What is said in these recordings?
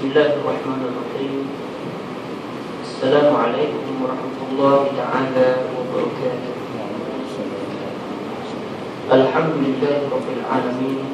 Bismillahirrahmanirrahim. Assalamualaikum warahmatullahi ta'ala wabarakatuh. Alhamdulillahi rabbil alamin.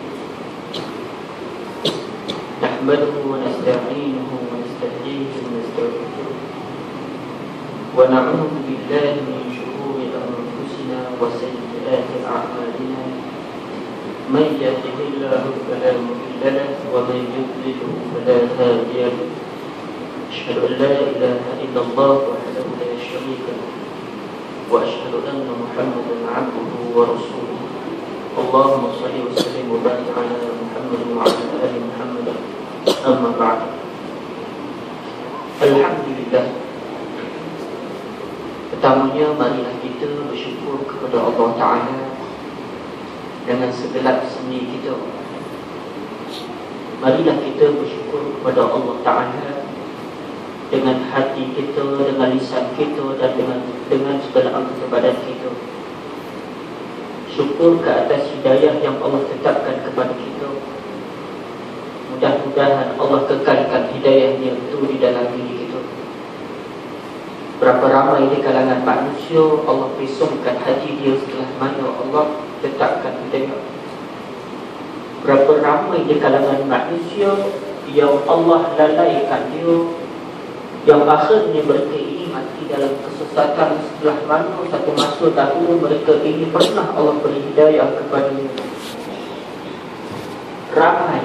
Nahmaduhu wa nasta'inuhu wa nasta'jihi wa nastaghfiruh. Wa na'udzu billahi min shururi anfusina wa sayyiati a'malina. Man yahdihillahu fala mudilla lahu wa man yudlil fala hadiya lahu. Asyhadu an la ilaha illallah wahdahu la syarika lahu wa asyhadu anna Muhammadan 'abduhu wa rasuluh. Allahumma shalli wa sallim wa barik ala Muhammad wa ala ali Muhammad. Amma ba'd. Alhamdulillah. Pertamanya marilah kita bersyukur kepada Allah Ta'ala dengan segelap sendi kita. Marilah kita bersyukur kepada Allah Ta'ala dengan hati kita, dengan lisan kita dan dengan segala anggota badan kita. Syukur ke atas hidayah yang Allah tetapkan kepada kita. Mudah-mudahan Allah kekalkan hidayahnya itu di dalam diri kita. Berapa ramai di kalangan manusia Allah pesongkan hati dia setelah mana Allah tetapkan hidayah. Berapa ramai di kalangan manusia yang Allah lalaikan dia, yang akhirnya mereka ini mati dalam kesesatan setelah mana satu masa dahulu mereka ini pernah Allah beri hidayah kepadanya. Ramai.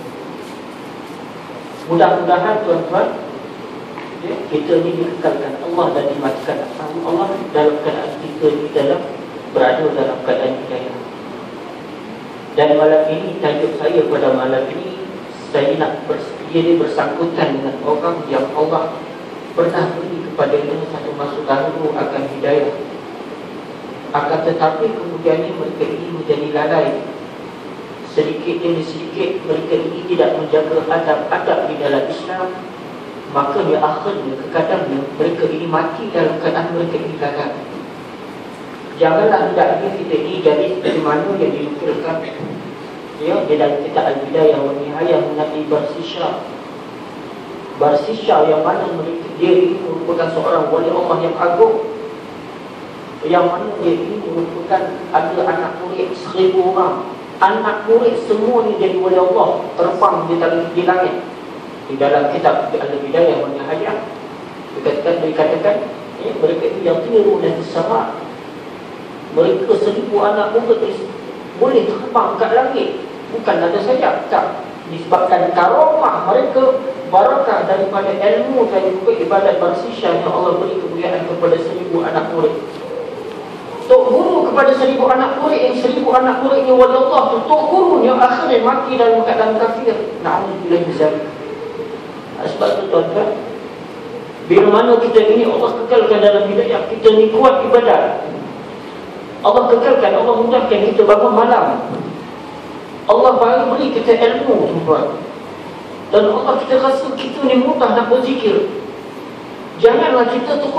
Mudah-mudahan tuan-tuan, kita ini dikekalkan Allah dan dimatikan Allah dalam keadaan kita ini berada dalam keadaan hidayah. Dan malam ini, tajuk saya pada malam ini, saya nak bersangkutan dengan orang yang Allah pernah beri kepadanya satu masa dahulu akan hidayah. Akan tetapi kemudiannya mereka ini menjadi lalai. Sedikit demi sedikit mereka ini tidak menjaga adab-adab di dalam Islam. Maka di akhirnya kadang-kadang mereka ini mati dalam keadaan mereka ini gagal. Janganlah hendaknya kita ini jadi seperti mana yang dinukilkan di dalam kitab Al-Bidayah wa Nihayah mengenai Barsisha. Barsisha yang mana dia ini merupakan seorang wali Allah yang agung, yang mana dia ini merupakan ada anak murid 1000 orang. Anak murid semua ni jadi wali Allah, terbang di langit. Di dalam kitab Al-Bidayah wa Nihayah dikatakan mereka ini yang tiru dan disara. Mereka 1000 anak murid boleh terbang kat langit, bukan ada sayap, tak. Disebabkan karamah mereka, barakah daripada ilmu dan juga ibadat Barsisha yang Allah beri kemuliaan kepada 1000 anak murid. Tok guru kepada 1000 anak murid, yang 1000 anak murid yang wali Allah tu, tok guru yang akhirnya mati dalam keadaan kafir. Na'udzubillah min zalik. Sebab itu tuan-tuan, bila mana kita ini Allah kekalkan dalam hidayah, kita ni kuat ibadat, Allah kekalkan, Allah mudahkan kita bangun malam, Allah beri kita ilmu, tuan-tuan, dan Allah kita rasa kita ni mudah nak berzikir. Janganlah kita terus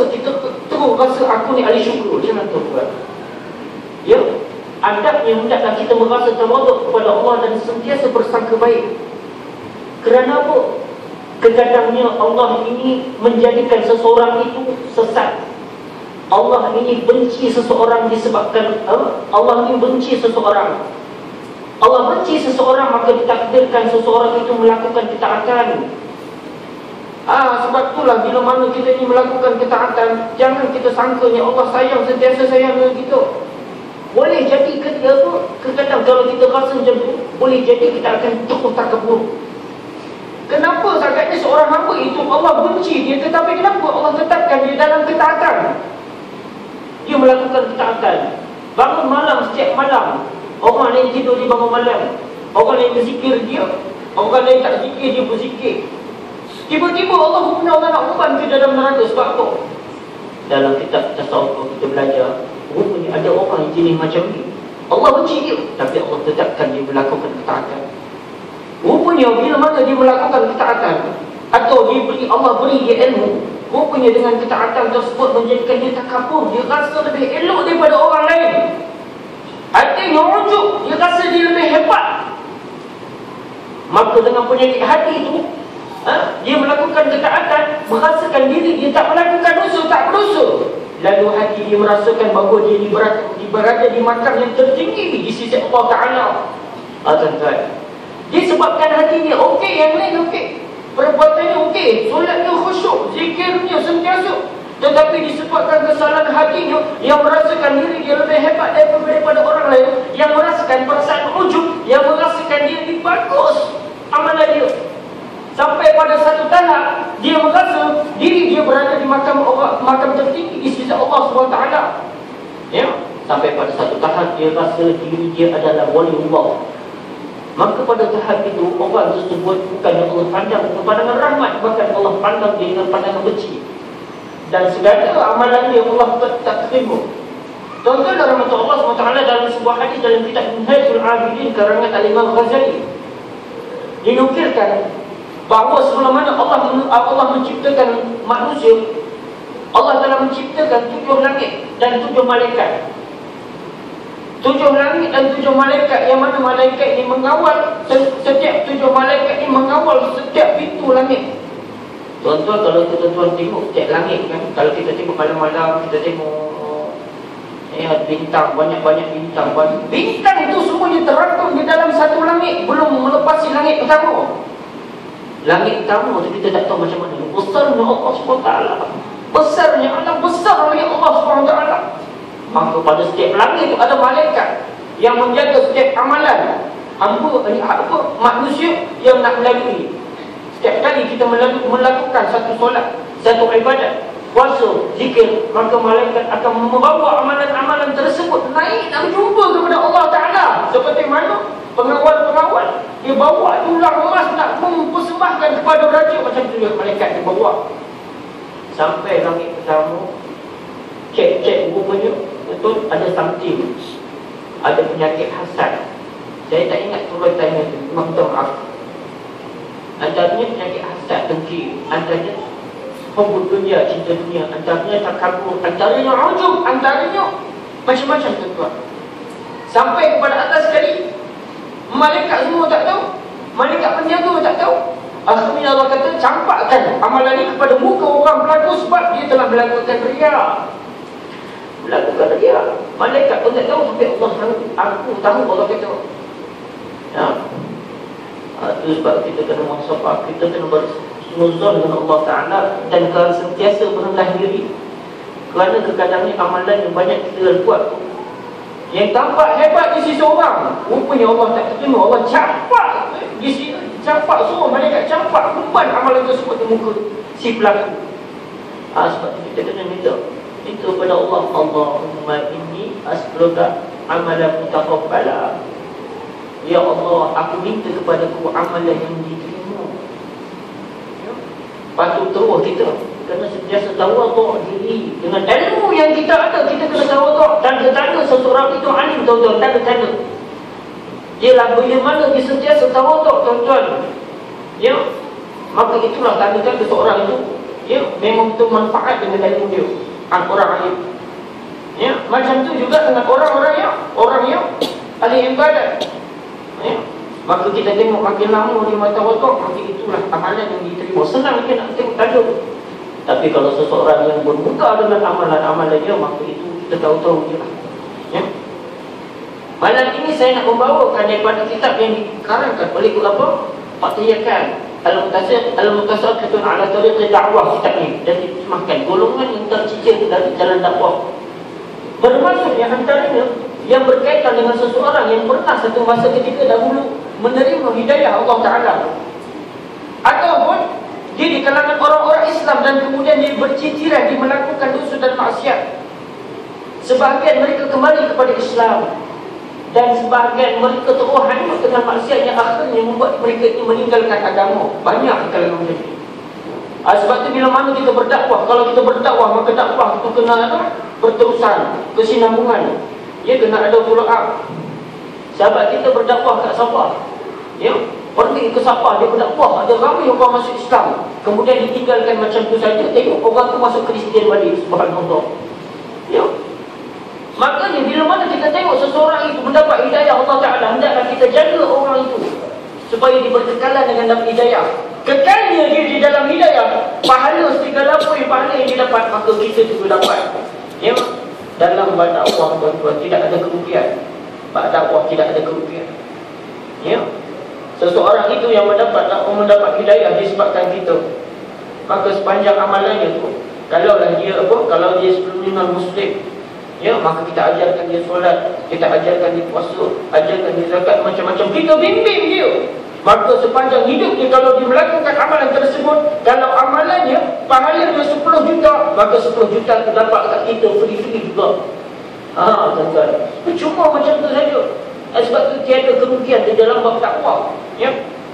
rasa aku ni ahli syukur. Jangan, tuan-tuan. Ya, adabnya hendaklah kita merasa tawaduk kepada Allah dan sentiasa bersangka baik. Kerana apa? Kadang-kadangnya Allah ini menjadikan seseorang itu sesat. Allah ini benci seseorang disebabkan Allah ini benci seseorang. Allah benci seseorang, maka ditakdirkan seseorang itu melakukan ketaatan. Sebab itulah bila mana kita ini melakukan ketaatan, jangan kita sangkanya Allah sayang, sentiasa sayang dengan kita. Boleh jadi kadang-kadang kalau kita rasa macam tu, boleh jadi kita akan terus takabur. Kenapa agaknya seorang hamba itu Allah benci dia, tetapi kenapa Allah tetapkan dia dalam ketaatan? Dia melakukan ketaatan, bangun malam setiap malam. Orang lain tidur dia bangun malam, orang lain berzikir dia, orang lain tak zikir dia berzikir. Tiba-tiba Allah nak umpan ke dalam neraka. Sebab apa? Dalam kitab tasawuf kita belajar, rupanya ada orang yang jenis macam ni, Allah benci dia, tapi Allah tetapkan dia melakukan ketaatan. Rupanya bila mana dia melakukan ketaatan, atau Allah beri dia ilmu, rupanya dengan ketaatan tersebut menjadikan dia takabur. Dia rasa lebih elok daripada orang lain. Artinya rujuk, dia rasa dia lebih hebat. Maka dengan penyakit hati itu, Dia melakukan ketaatan, merasakan diri dia tak melakukan dosa, tak berdosa. Lalu hati dia merasakan bahawa dia berada di makam yang tertinggi di sisi Allah Ta'ala. Tuan-tuan, disebabkan hati dia okey, yang lain okey, perbuatannya okey, solatnya khusyuk, zikirnya sentiasa, tetapi disebabkan kesalahan hatinya yang merasakan diri dia lebih hebat daripada orang lain, yang merasakan perasaan ujub, yang merasakan dia lebih bagus amalan dia, sampai pada satu tahap dia merasa diri dia berada di makam tertinggi di sisi Allah SWT. Ya, sampai pada satu tahap dia rasa diri dia adalah wali Allah. Maka pada tahap itu orang tersebut bukan yang Allah pandang dengan pandangan rahmat, bahkan Allah pandang dia dengan pandangan benci, dan segala amalan dia Allah tak terima. Tuan-tuan dan rahmat Allah SWT, dalam sebuah hadis dalam kitab Minhajul Abidin karangan Al-Imam Ghazali, dinukilkan bahawa sebelum mana Allah menciptakan manusia, Allah telah menciptakan 7 langit dan 7 malaikat. 7 langit dan 7 malaikat, yang mana malaikat ini mengawal setiap 7 malaikat ini mengawal setiap pintu langit. Tuan-tuan, kalau tuan-tuan tengok setiap langit kan, kalau kita tengok malam-malam, kita tengok bintang, banyak-banyak bintang. Bintang itu semuanya terangkum di dalam satu langit, belum melepasi langit pertama. Langit pertama tu kita tak tahu macam mana. Besarnya Allah SWT, besarnya Allah, besar oleh Allah SWT. Maka pada setiap langit itu ada malaikat yang menjaga setiap amalan manusia yang nak melalui. Setiap kali kita melakukan satu solat, satu ibadat, puasa, zikir, maka malaikat akan membawa amalan-amalan tersebut naik dan berjumpa kepada Allah Ta'ala. Seperti mana pengawal-pengawal dia bawa tulang emas nak mempersembahkan kepada raja, macam tu juga malaikat dia bawa. Sampai langit pertama, cek rupanya betul ada something, ada penyakit hasad. Saya tak ingat turutannya tu, memang minta maaf. Antaranya penyakit hasad, dengki, antaranya hubbud dunia, cinta dunia, antaranya takabur, antaranya ujub, antaranya macam-macam tuan-tuan. Sampai kepada atas sekali, malaikat semua tak tahu, malaikat penjaga tak tahu. Akhirnya Allah kata, campakkan amalan ini kepada muka orang pelaku, sebab dia telah melakukan riya. Melakukan riya. Malaikat pun tak tahu, sampai Allah tahu. Aku tahu, Allah kata. Ya. Itu sebab kita kena muhasabah, kita kena bersuzon dengan Allah Ta'ala, dan sentiasa merendah diri. Kerana kadang-kadang amalan yang banyak kita buat tu, yang tampak hebat di sisi orang, rupanya Allah tak terima. Allah campak di sini, campak semua, malaikat campak beban amalan tersebut di muka si pelaku. Sebab itu kita kena minta kepada Allah, Allahumma inni as'aluka amalan mutaqabbala. Ya Allah, aku minta kepadaku amalan yang diterima. Patut terus kita kena sentiasa tawaduk diri dengan ilmu yang kita ada. Kita kena tawaduk, dan tanda seseorang itu alim, tuan-tuan, tanda-tanda ialah bila mana dia sentiasa tawaduk, tuan-tuan. Ya, maka itulah tanda-tanda seorang itu ya memang betul manfaat dengan ilmu dia, orang alim. Ya, macam tu juga dengan orang yang ahli ibadat. Ya, maka kita tengok makin lama dia tawaduk, maka itulah amalan yang diterima. Senang kita nak tengok tanda. Tapi kalau seseorang yang bermuka dengan amalan-amalannya, maka itu kita tahu-tahu je lah. Ya. Malam ini saya nak membawakan daripada kitab yang dikarangkan oleh apa? Pak Tayakan Al-Mutasaqitun ala Tariqi Da'wah, kitab ni, dan diterjemahkan golongan yang tercicir dari jalan dakwah. Bermaksud yang antaranya yang berkaitan dengan seseorang yang pernah satu masa ketika dahulu menerima hidayah Allah Ta'ala, ataupun dia di kalangan orang-orang Islam dan kemudian dia berciciran, dia melakukan dosa dan maksiat. Sebahagian mereka kembali kepada Islam, dan sebahagian mereka terus hanyut dengan maksiat yang akhirnya membuat mereka ini meninggalkan agama. Banyak kalangan macam ini. Sebab itu bila mana kita berdakwah, kalau kita berdakwah, maka dakwah itu kena berterusan, kesinambungan. Ya, kena ada follow up. Sahabat kita berdakwah kat Sabah, ya, pergi ke Sabah, dia berdakwah, ada ramai orang masuk Islam, kemudian ditinggalkan macam tu saja. Tengok orang tu masuk Kristian balik, subhanallah. Ya, makanya bila mana kita tengok seseorang itu mendapat hidayah Allah Ta'ala, hendaklah kita jaga orang itu supaya diberkekalan dengan dalam hidayah. Kekalnya dia di dalam hidayah, pahala segala pahala yang dia dapat, maka kita juga dapat. Ya, dalam berdakwah tuan-tuan tidak ada kerugian. Berdakwah tidak ada kerugian. Ya, seseorang itu yang mendapat hidayah disebabkan kita, maka sepanjang amalannya tu, kalaulah dia kalau dia sebelum non muslim, ya, maka kita ajarkan dia solat, kita ajarkan dia puasa, ajarkan dia zakat, macam-macam, kita bimbing dia. Maka sepanjang hidup dia, kalau dia melakukan amalan tersebut, kalau amalannya pahalanya 10 juta, maka 10 juta itu dapat kat kita free-free juga. Tuan-tuan, cuma macam tu saja. Sebab tu tiada kerugian di dalam bab dakwah. Ya.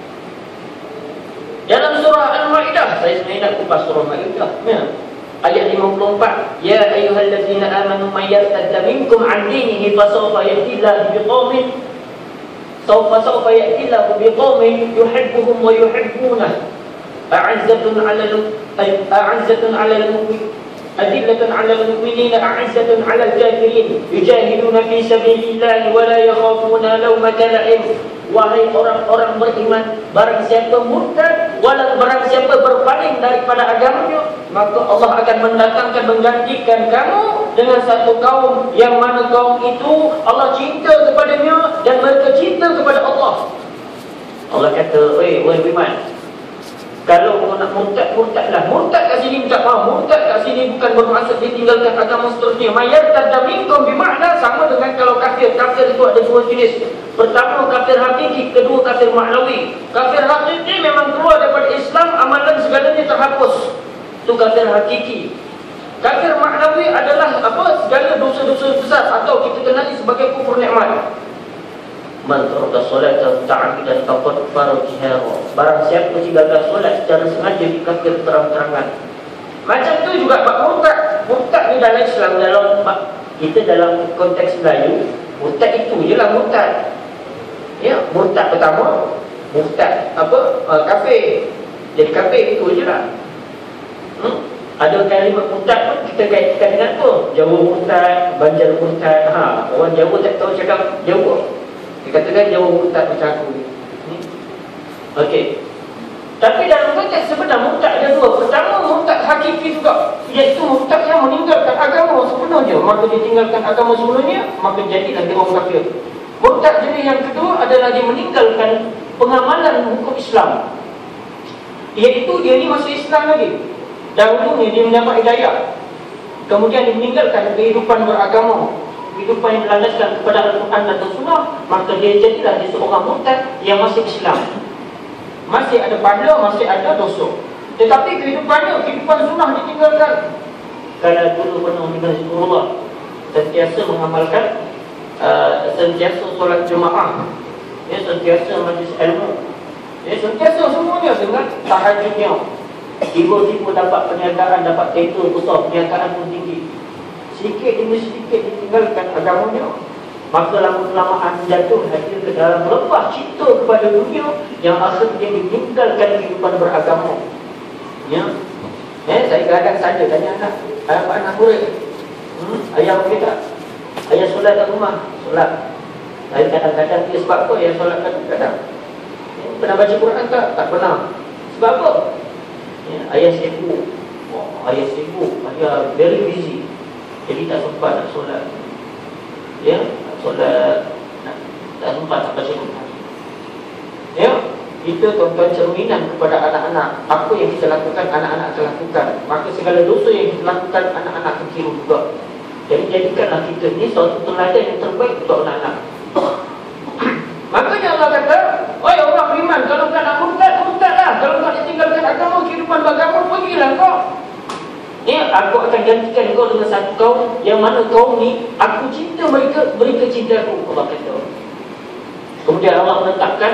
Dalam surah Al-Maidah, saya sebenarnya nak kupas surah Al-Maidah, ya. Ayat 54, ya ayyuhallazina amanu may yartadda minkum 'an dinihi fasawfa ya'tillahu biqaumin sawfa ya'tillahu biqaumin yuhibbuhum wa yuhibbunah a'azzatun 'alal mu'minin أذلة على المؤمنين أعزة على الكافرين يجاهدون في سبيل الله ولا يخافون لومة لائم. Wahai orang-orang beriman, barang siapa murtad, walau barang siapa berpaling daripada agamanya, maka Allah akan mendatangkan, menggantikan kamu dengan satu kaum yang mana kaum itu Allah cinta kepadanya dan mereka cinta kepada Allah. Allah kata, wahai beriman, kalau kau nak murtad, murtadlah. Murtad kat sini bukan murtad kat sini bukan bermaksud ditinggalkan agama seterusnya. Mayartadda minkum bermakna sama dengan kalau kafir. Kafir itu ada dua jenis. Pertama kafir hakiki, kedua kafir maknawi. Kafir hakiki memang keluar daripada Islam, amalan segalanya terhapus. Itu kafir hakiki. Kafir maknawi adalah segala dosa-dosa besar atau kita kenali sebagai kufur nikmat. Man taraka salata ta'ammidan faqad kafara jihara. Barang siapa tinggalkan solat secara sengaja dikafir terang-terangan. Macam tu juga bab murtad. Murtad ni dalam Islam, kita dalam konteks Melayu, murtad itu jelah murtad. Ya, murtad pertama, murtad kafir. Jadi kafir itu jelah. Ada kalimat murtad pun kita kaitkan dengan apa? Jawa murtad, Banjar murtad. Orang Jawa tak tahu cakap Jawa. Dia katakan Jawa murtad macam aku. Okey. Tapi dalam konteks sebenar murtad ada dua. Pertama murtad hakiki juga, iaitu murtad yang meninggalkan agama sepenuhnya. Maka dia tinggalkan agama sepenuhnya, maka jadilah dia orang kafir. Murtad jenis yang kedua adalah dia meninggalkan pengamalan hukum Islam, iaitu dia ni masuk Islam lagi. Dahulu ni dia mendapat hidayah, kemudian dia meninggalkan kehidupan beragama, kehidupan yang berlandaskan kepada Al-Quran dan Sunnah, maka dia jadilah dia seorang murtad yang masih Islam, masih ada pahala, masih ada dosa, tetapi kehidupan sunnah ditinggalkan. Kalau dulu pernah dengan Rasulullah sentiasa mengamalkan, sentiasa solat jemaah, sentiasa majlis ilmu, sentiasa semuanya dengan tahajudnya. Tiba-tiba dapat perniagaan, dapat title besar, perniagaan pun tinggi, sedikit demi sedikit ditinggalkan agamanya, maka lama-lamaan jatuh hadir ke dalam lepas cinta kepada dunia yang akhirnya meninggalkan kehidupan beragama. Ya, saya kadang saja tanya anak murid, ayah okey tak? Ayah solat kat rumah? Solat. Saya kadang-kadang dia sebab apa yang solat kadang-kadang? Pernah baca Quran tak? Tak pernah. Sebab apa? Ayah sibuk. Ayah sibuk, ayah very busy, jadi tak sempat nak solat. Ya, nak solat, tak sempat nak baca Quran. Ya, kita tuan-tuan cerminan kepada anak-anak. Apa yang kita lakukan, anak-anak akan lakukan. Maka segala dosa yang kita lakukan, anak-anak akan tiru juga. Jadi jadikanlah kita ni suatu teladan yang terbaik untuk anak-anak. Makanya Allah kata, oi orang beriman, kalau kau nak murtad, murtadlah. Kalau kau nak tinggalkan agama, kehidupan beragama, pergilah kau. Ya, aku akan gantikan kau dengan satu kaum yang mana kaum ni aku cinta mereka, mereka cinta aku. Allah kata. Kemudian Allah menetapkan,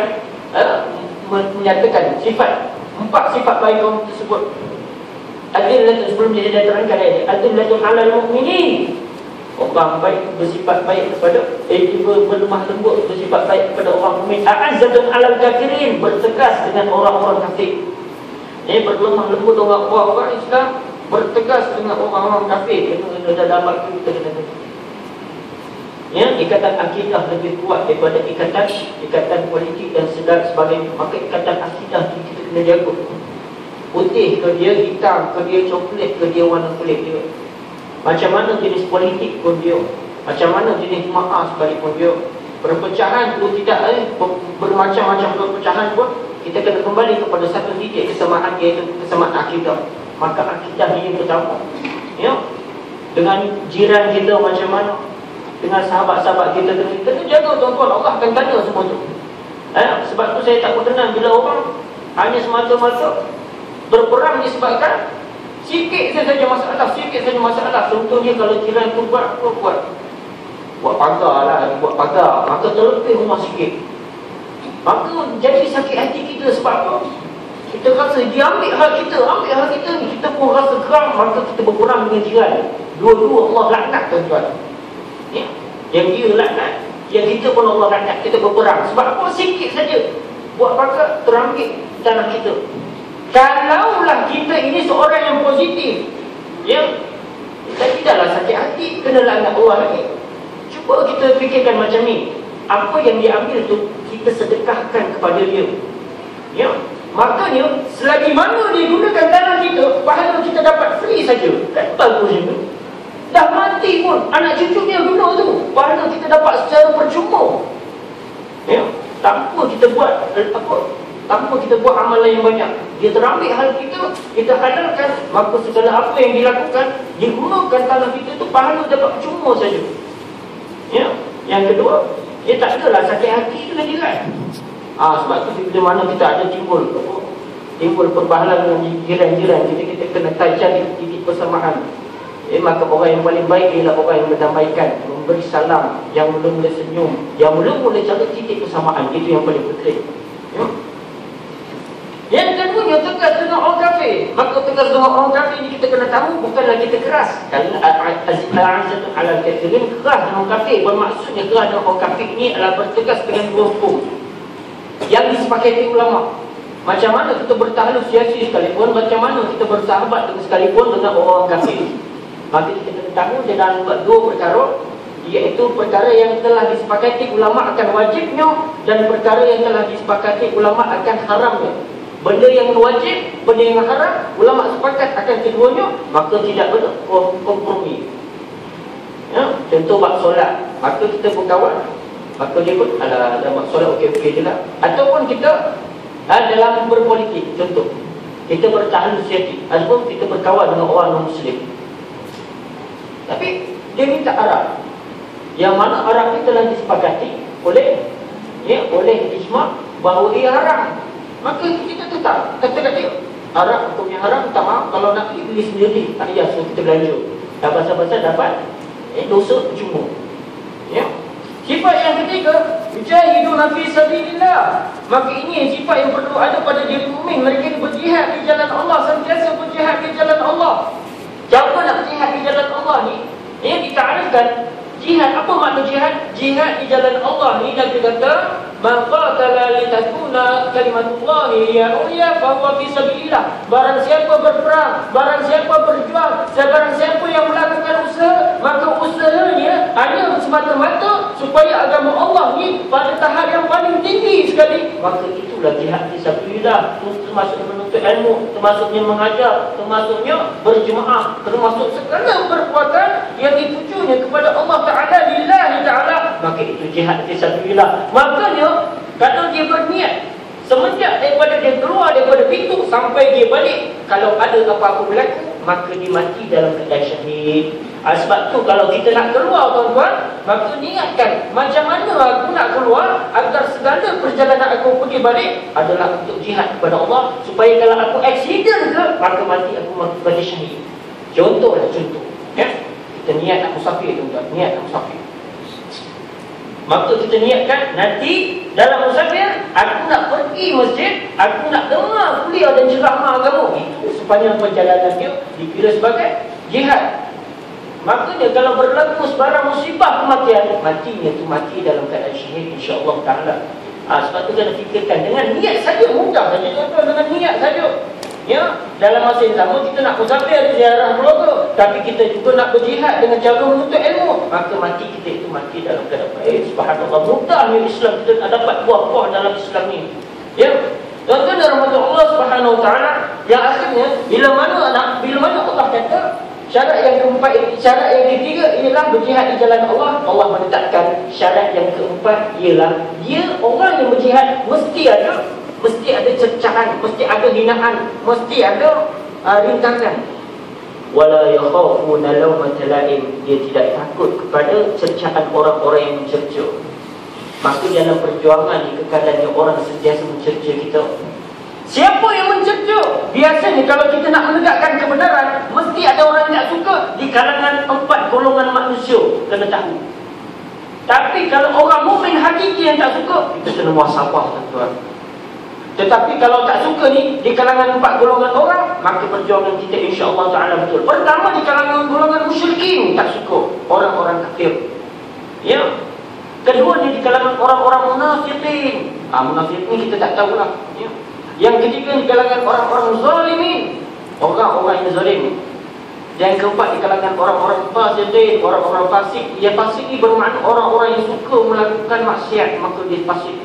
menyatakan sifat, 4 sifat baik kaum tersebut. Adillatun, sebelum dia terangkan ayat ini, adillatun 'alal mu'minin. Orang baik bersifat baik kepada, berlemah lembut bersifat baik kepada orang mukmin. A'azzatun 'alal kafirin, bertegas dengan orang-orang kafir. Berlemah lembut orang Islam, bertegas dengan orang-orang kafir. Itu dalam waktu kita kena. Ya, ikatan akidah lebih kuat daripada ikatan politik dan sebagainya. Maka ikatan akidah itu kita kena jaga. Putih ke dia, hitam ke dia, coklat ke dia, warna kulit dia. Macam mana jenis politik pun dia, macam mana jenis jemaah sekalipun dia. Perpecahan tu tidak bermacam-macam perpecahan pun kita kena kembali kepada satu titik kesamaan, iaitu kesamaan akidah. Maka akidah ini yang pertama. Ya, dengan jiran kita macam mana, dengan sahabat-sahabat kita kena jaga tuan-tuan. Allah akan tanya semua tu. Sebab tu saya tak berkenan bila orang hanya semata-mata berperang disebabkan sikit saja masalah. Contohnya kalau jiran tu buat pagar lah, buat pagar, maka terlebih rumah sikit, maka jadi sakit hati kita. Sebab apa? Kita rasa dia ambil hak kita ni, kita pun rasa geram, maka kita berperang dengan jiran. Dua-dua Allah laknat tuan-tuan. Ya? Yang dia laknat, yang kita pun Allah laknat. Kita berperang. Sebab apa? Sikit saja buat pagar, terambil tanah kita. Kalaulah kita ini seorang yang positif, ya, kita tidaklah sakit hati, kena laknat Allah lagi. Cuba kita fikirkan macam ni. Apa yang dia ambil tu kita sedekahkan kepada dia. Ya, makanya selagi mana dia gunakan tanah kita, pahala kita dapat free saja. Kan bagus juga. Dah mati pun anak cucu dia guna tu, pahala kita dapat secara percuma. Ya, tanpa kita buat tanpa kita buat amalan yang banyak. Dia terambil hal kita halalkan, maka segala apa yang dilakukan, digunakan tanah kita tu, pahala dapat percuma saja. Ya, yang kedua, dia tak adalah sakit hati dengan jiran. Sebab tu bila mana kita ada timbul perbahalan dengan jiran-jiran, kita kena cari titik persamaan. Maka orang yang paling baik ialah orang yang mendamaikan, memberi salam, yang mula-mula senyum, yang mula-mula cari titik persamaan. Itu yang paling penting. Ya. Yang keduanya, tegas dengan orang kafir. Maka tegas dengan orang kafir ni kita kena tahu, bukanlah kita keras. Kerana azizatun alal kafirin, keras dengan orang kafir, bermaksudnya keras dengan orang kafir ni adalah bertegas dengan dua hukum yang disepakati ulama. Macam mana kita bertahalusiasi sekalipun, macam mana kita bersahabat dengan sekalipun dengan orang kafir. Maka kita kena tahu dia dalam dua perkara, iaitu perkara yang telah disepakati ulama akan wajibnya, dan perkara yang telah disepakati ulama akan haramnya. Benda yang wajib, benda yang haram, ulama sepakat akan keduanya, maka tidak berkompromi. Ya, contoh bab solat, maka kita berkawan, maka dia pun ada bab solat okey-okey je lah. Ataupun kita dalam berpolitik, contoh kita bertahalusiati, ataupun kita berkawan dengan orang non-Muslim, tapi dia minta Arab, yang mana Arab ni telah disepakati oleh ijma' bahawa ia haram. Maka kita tetap kata kat dia, Arab hukumnya haram, tak maaf, kalau nak beli sendiri, tak payah suruh kita belanja. Dah pasal-pasal dapat dosa percuma. Ya. Sifat yang ketiga, jahiduna fi sabilillah. Maka ini sifat yang perlu ada pada diri mukmin. Mereka berjihad di jalan Allah, sentiasa berjihad di jalan Allah. Cara nak berjihad di jalan Allah ni, yang ditarifkan jihad. Apa makna jihad? Jihad di jalan Allah ni Nabi kata, man qatala litakuna kalimatullahi hiya ulya fa huwa fi sabilillah. Barang siapa berperang, barang siapa berjuang, barang siapa yang melakukan usaha, maka usahanya hanya semata-mata supaya agama Allah ni pada tahap yang paling tinggi sekali, maka itulah jihad fi sabilillah. Termasuknya menuntut ilmu, termasuknya mengajar, termasuknya berjemaah, termasuk segala perbuatan yang ditujunya kepada Allah Ta'ala, lillahi ta'ala, maka itu jihad fi sabilillah. Makanya kalau dia berniat semenjak daripada dia keluar daripada pintu sampai dia balik, kalau ada apa-apa berlaku, maka dia mati dalam keadaan syahid. Sebab tu kalau kita nak keluar tuan-tuan, maka niatkan macam mana aku nak keluar agar segala perjalanan aku pergi balik adalah untuk jihad kepada Allah, supaya kalau aku accident ke, maka mati aku mati syahid. Contoh, ya? Kita niat nak musafir tuan-tuan, niat nak musafir. Maka kita niatkan nanti dalam musafir, aku nak pergi masjid, aku nak dengar kuliah dan ceramah agama. Itu sepanjang perjalanan dia dikira sebagai jihad. Makanya kalau berlaku sebarang musibah kematian, matinya itu mati dalam keadaan syahid, insya-Allah Ta'ala. Sebab tu kena fikirkan dengan niat saja, mudah saja tuan-tuan, dengan niat saja. Ya, dalam masa yang sama kita nak musafir ziarah keluarga, tapi kita juga nak berjihad dengan cara menuntut ilmu. maka mati kita itu mati dalam keadaan baik. Subhanallah, mudahnya Islam kita nak dapat buah-buah dalam Islam ni. Ya, tuan-tuan dan rahmat Allah Subhanahu Wa Taala, yang akhirnya bila mana Allah kata syarat yang keempat, syarat yang ketiga ialah berjihad di jalan Allah. Allah menetapkan syarat yang keempat ialah dia orang yang berjihad mesti ada cercahan, mesti ada hinaan, mesti ada rintangan. Wala yakhafuna lawmata laim, dia tidak takut kepada cercaan orang-orang yang mencerca. Maka dalam perjuangan ni kekalannya orang sentiasa mencerca kita. Siapa yang mencerca? Biasanya kalau kita nak menegakkan kebenaran, mesti ada orang yang tak suka di kalangan 4 golongan manusia, kena tahu. Tapi kalau orang mukmin hakiki yang tak suka, kita kena muhasabah, tuan-tuan. Tetapi kalau tak suka ni di kalangan 4 golongan orang, maka perjuangan kita insya-Allah taala betul. Pertama di kalangan golongan musyrikin tak suka, orang-orang kafir. Ya. Kedua ni di kalangan orang-orang munafikin. Munafikin kita tak tahulah, ya. Yang ketiga di kalangan orang-orang zalimin, orang-orang yang zalim. Yang keempat di kalangan orang-orang fasikin, orang-orang fasik. Yang fasik ni bermakna orang-orang yang suka melakukan maksiat, maka dia fasik.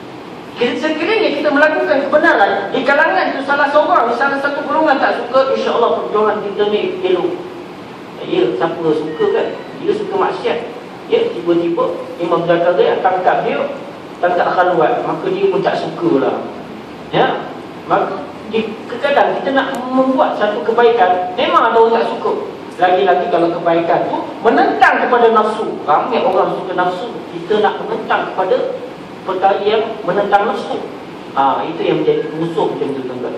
Sekiranya kita melakukan kebenaran di kalangan itu salah seorang, salah satu golongan tak suka, insya-Allah perjuangan kita ni elok. Ya, siapa suka kan? Dia suka maksiat. Ya, tiba-tiba Imam Zakaria tangkap dia, tangkap khalwat, maka dia pun tak sukalah. Ya. Maka kadang kita nak membuat satu kebaikan, memang ada orang tak suka. Lagi-lagi kalau kebaikan tu menentang kepada nafsu. Ramai orang suka nafsu. Kita nak menentang kepada perkara yang menentang nafsu. Itu yang menjadi musuh macam tu, tuan-tuan.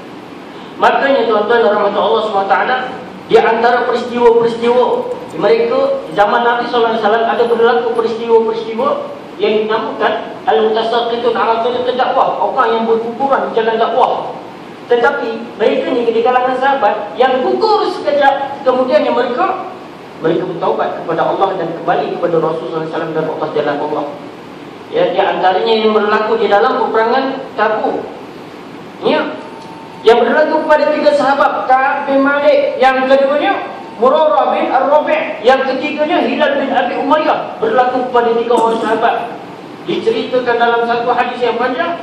Makanya tuan-tuan dan rahmat Allah SWT, di antara peristiwa-peristiwa mereka zaman Nabi SAW ada berlaku peristiwa-peristiwa yang dinamakan al-mutasaqitun ala tariq dakwah, orang yang berguguran di jalan dakwah. Tetapi mereka ni di kalangan sahabat yang gugur sekejap, kemudian yang mereka bertaubat kepada Allah dan kembali kepada Rasulullah SAW dan atas jalan Allah. Ya, di antaranya yang berlaku di dalam peperangan Tabuk. Ya, yang berlaku kepada 3 sahabat, Ka'ab bin Malik, yang keduanya Murarah bin Ar-Rabi', yang ketiganya Hilal bin Abi Umayyah, berlaku kepada 3 orang sahabat. Diceritakan dalam satu hadis yang panjang,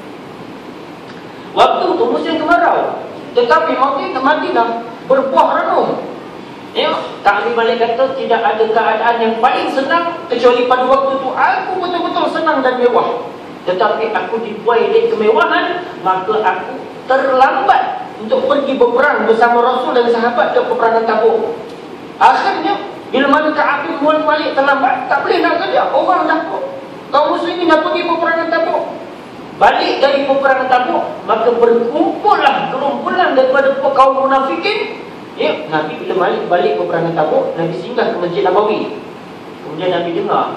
waktu itu musim kemarau, tetapi Madinah berbuah renung. Ya, Ka'ab bin Malik kata tidak ada keadaan yang paling senang kecuali pada waktu itu aku betul-betul senang dan mewah. Tetapi aku dibuai oleh kemewahan, maka aku terlambat untuk pergi berperang bersama Rasul dan sahabat ke peperangan Tabuk. Akhirnya bila mana Ka'ab bin Malik terlambat, tak boleh nak kerja. Orang dah, kaum muslimin dah pergi peperangan Tabuk. Balik dari peperangan Tabuk, maka berkumpullah gerombolan daripada kaum munafikin. Ya, Nabi bila balik peperangan Tabuk, Nabi singgah ke Masjid Nabawi. Kemudian Nabi dengar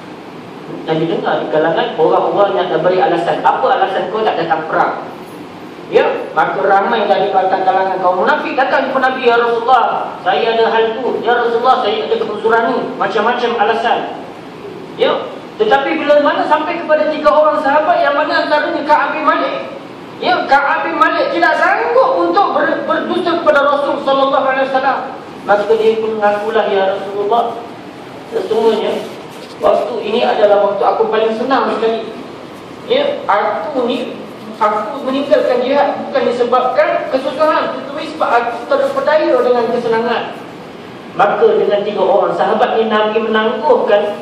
di kalangan orang-orang yang tak beri alasan. Apa alasan kau tak datang perang? Ya, maka ramai dari kalangan kaum munafik datang kepada Nabi, ya Rasulullah, saya ada hal tu. Ya Rasulullah, saya ada kemusuran ni. Macam-macam alasan. Ya, tetapi bila mana sampai kepada 3 orang sahabat, yang mana antaranya Ka'ab bin Malik. Ya, Ka'ab bin Malik tidak sanggup untuk berdusta kepada Rasul sallallahu alaihi wasallam. Maka dia pun mengakulah, ya Rasulullah, sesungguhnya waktu ini adalah waktu aku paling senang sekali. Ya, aku meninggalkan jihad bukan disebabkan kesusahan, tetapi sebab aku terpedaya dengan kesenangan. Maka dengan 3 orang sahabat ni Nabi menangguhkan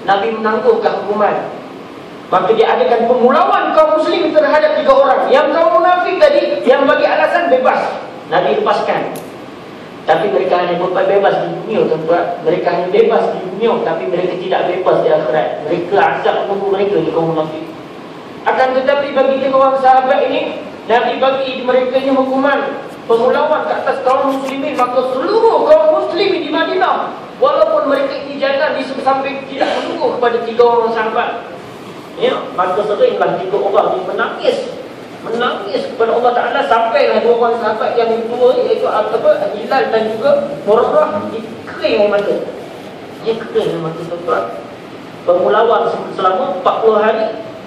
hukuman. Maka dia adakan pemulawan kaum muslim terhadap 3 orang. Yang kaum munafik tadi, yang bagi alasan bebas, Nabi lepaskan. Tapi mereka hanya bebas di dunia, tuan-tuan. Mereka hanya bebas di dunia, tapi mereka tidak bebas di akhirat. Mereka azab menunggu mereka di kaum munafik. Akan tetapi bagi 3 orang sahabat ini, Nabi bagi mereka ini hukuman pemulawan ke atas kaum muslimin. Maka seluruh kaum muslimin di Madinah, walaupun mereka ini jangan sampai tidak menunggu kepada 3 orang sahabat, ya, maka seringlah 3 orang ini menangis kepada Allah Ta'ala. Sampailah 2 orang sahabat yang dua, iaitu Hilal dan juga Murarah, dikering air mata. Dia kering air mata, tuan-tuan. Pemulawan selama 40 hari,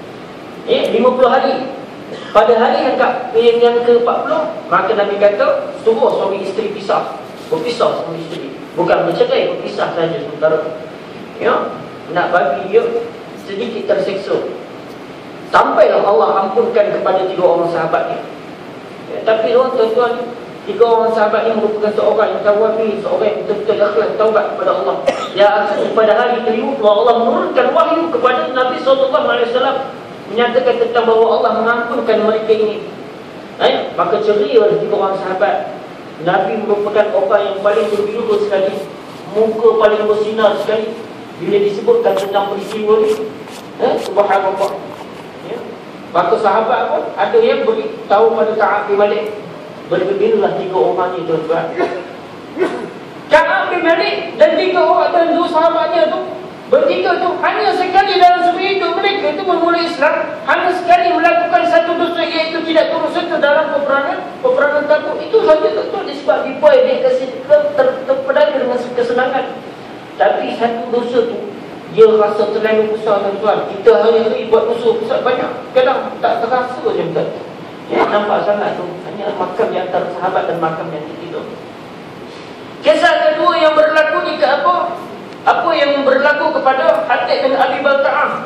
50 hari. Pada hari yang ke-40, maka Nabi kata suruh suami isteri berpisah suami isteri. Bukan bercerai, berpisah saja sementara. Ya, nak bagi dia sedikit tersiksa. Sampailah Allah ampunkan kepada 3 orang sahabat ni. Ya, tapi tuan-tuan, 3 orang sahabat ni merupakan seorang yang tawabi, seorang yang betul-betul ikhlas taubat kepada Allah. Ya, akhirnya pada hari kelima Allah menurunkan wahyu kepada Nabi SAW menyatakan tentang bahawa Allah mengampunkan mereka ini. Maka ceria 3 orang sahabat. Nabi merupakan orang yang paling berbiru sekali, muka paling bersinar sekali bila disebutkan tentang peristiwa ni. Subhanallah. Ya. Maka sahabat pun ada yang beritahu pada Ka'ab bin Malik. Berbeza 3 orang ni tuan-tuan. Ka'ab bin Malik dan 3 orang dan 2 sahabatnya tu, bertiga tu hanya sekali dalam seumur hidup mereka itu bermula Islam, hanya sekali melakukan satu dosa, iaitu tidak turut serta dalam peperangan Tabuk. Itu saja betul disebabkan dia terpedaya dengan kesenangan. Tapi satu dosa tu dia rasa terlalu besar tuan-tuan. Kita hari-hari buat dosa besar banyak, kadang tak terasa je betul. Ya, nampak sangat tu hanya makam di antara sahabat dan makam yang ketiga. Kisah kedua yang berlaku ni apa yang berlaku kepada Hatib bin Abi Balta'ah.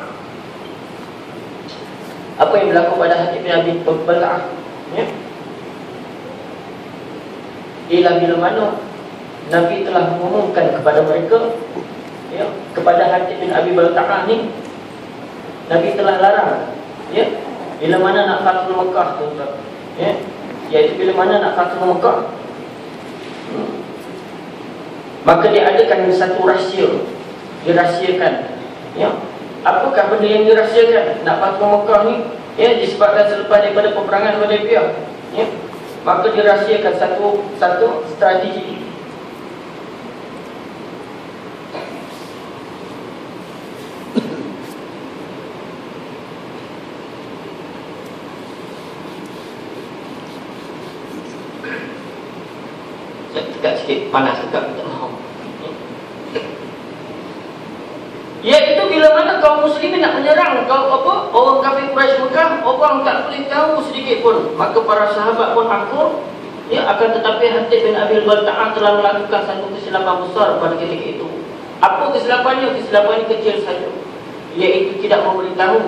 Apa yang berlaku pada Hatib bin Abi Balta'ah? Ya. Ialah bila mana Nabi telah mengumumkan kepada mereka, ya, kepada Hatib bin Abi Balta'ah ni, Nabi telah larang, ya, bila mana nak Fathul Mekah tuan-tuan, ya, iaitu bila mana nak Fathul Mekah. Maka dia adakan satu rahsia, dirahsiakan. Ya, apakah benda yang dirahsiakan? Nak Fathul Mekah ni, ya, disebabkan selepas daripada peperangan Hudaybiyah, ya, maka dirahsiakan satu strategi. Dekat sikit, panas dekat, minta maaf. Iaitu bila mana kaum muslimin nak menyerang orang kafir Quraisy Mekah, orang tak boleh tahu sedikit pun. Maka para sahabat pun akur, ya, akan tetapi Hatib bin Abi Balta'ah telah melakukan satu kesilapan besar pada ketika itu. Apa kesilapannya? Kesilapannya kecil saja, iaitu tidak memberitahu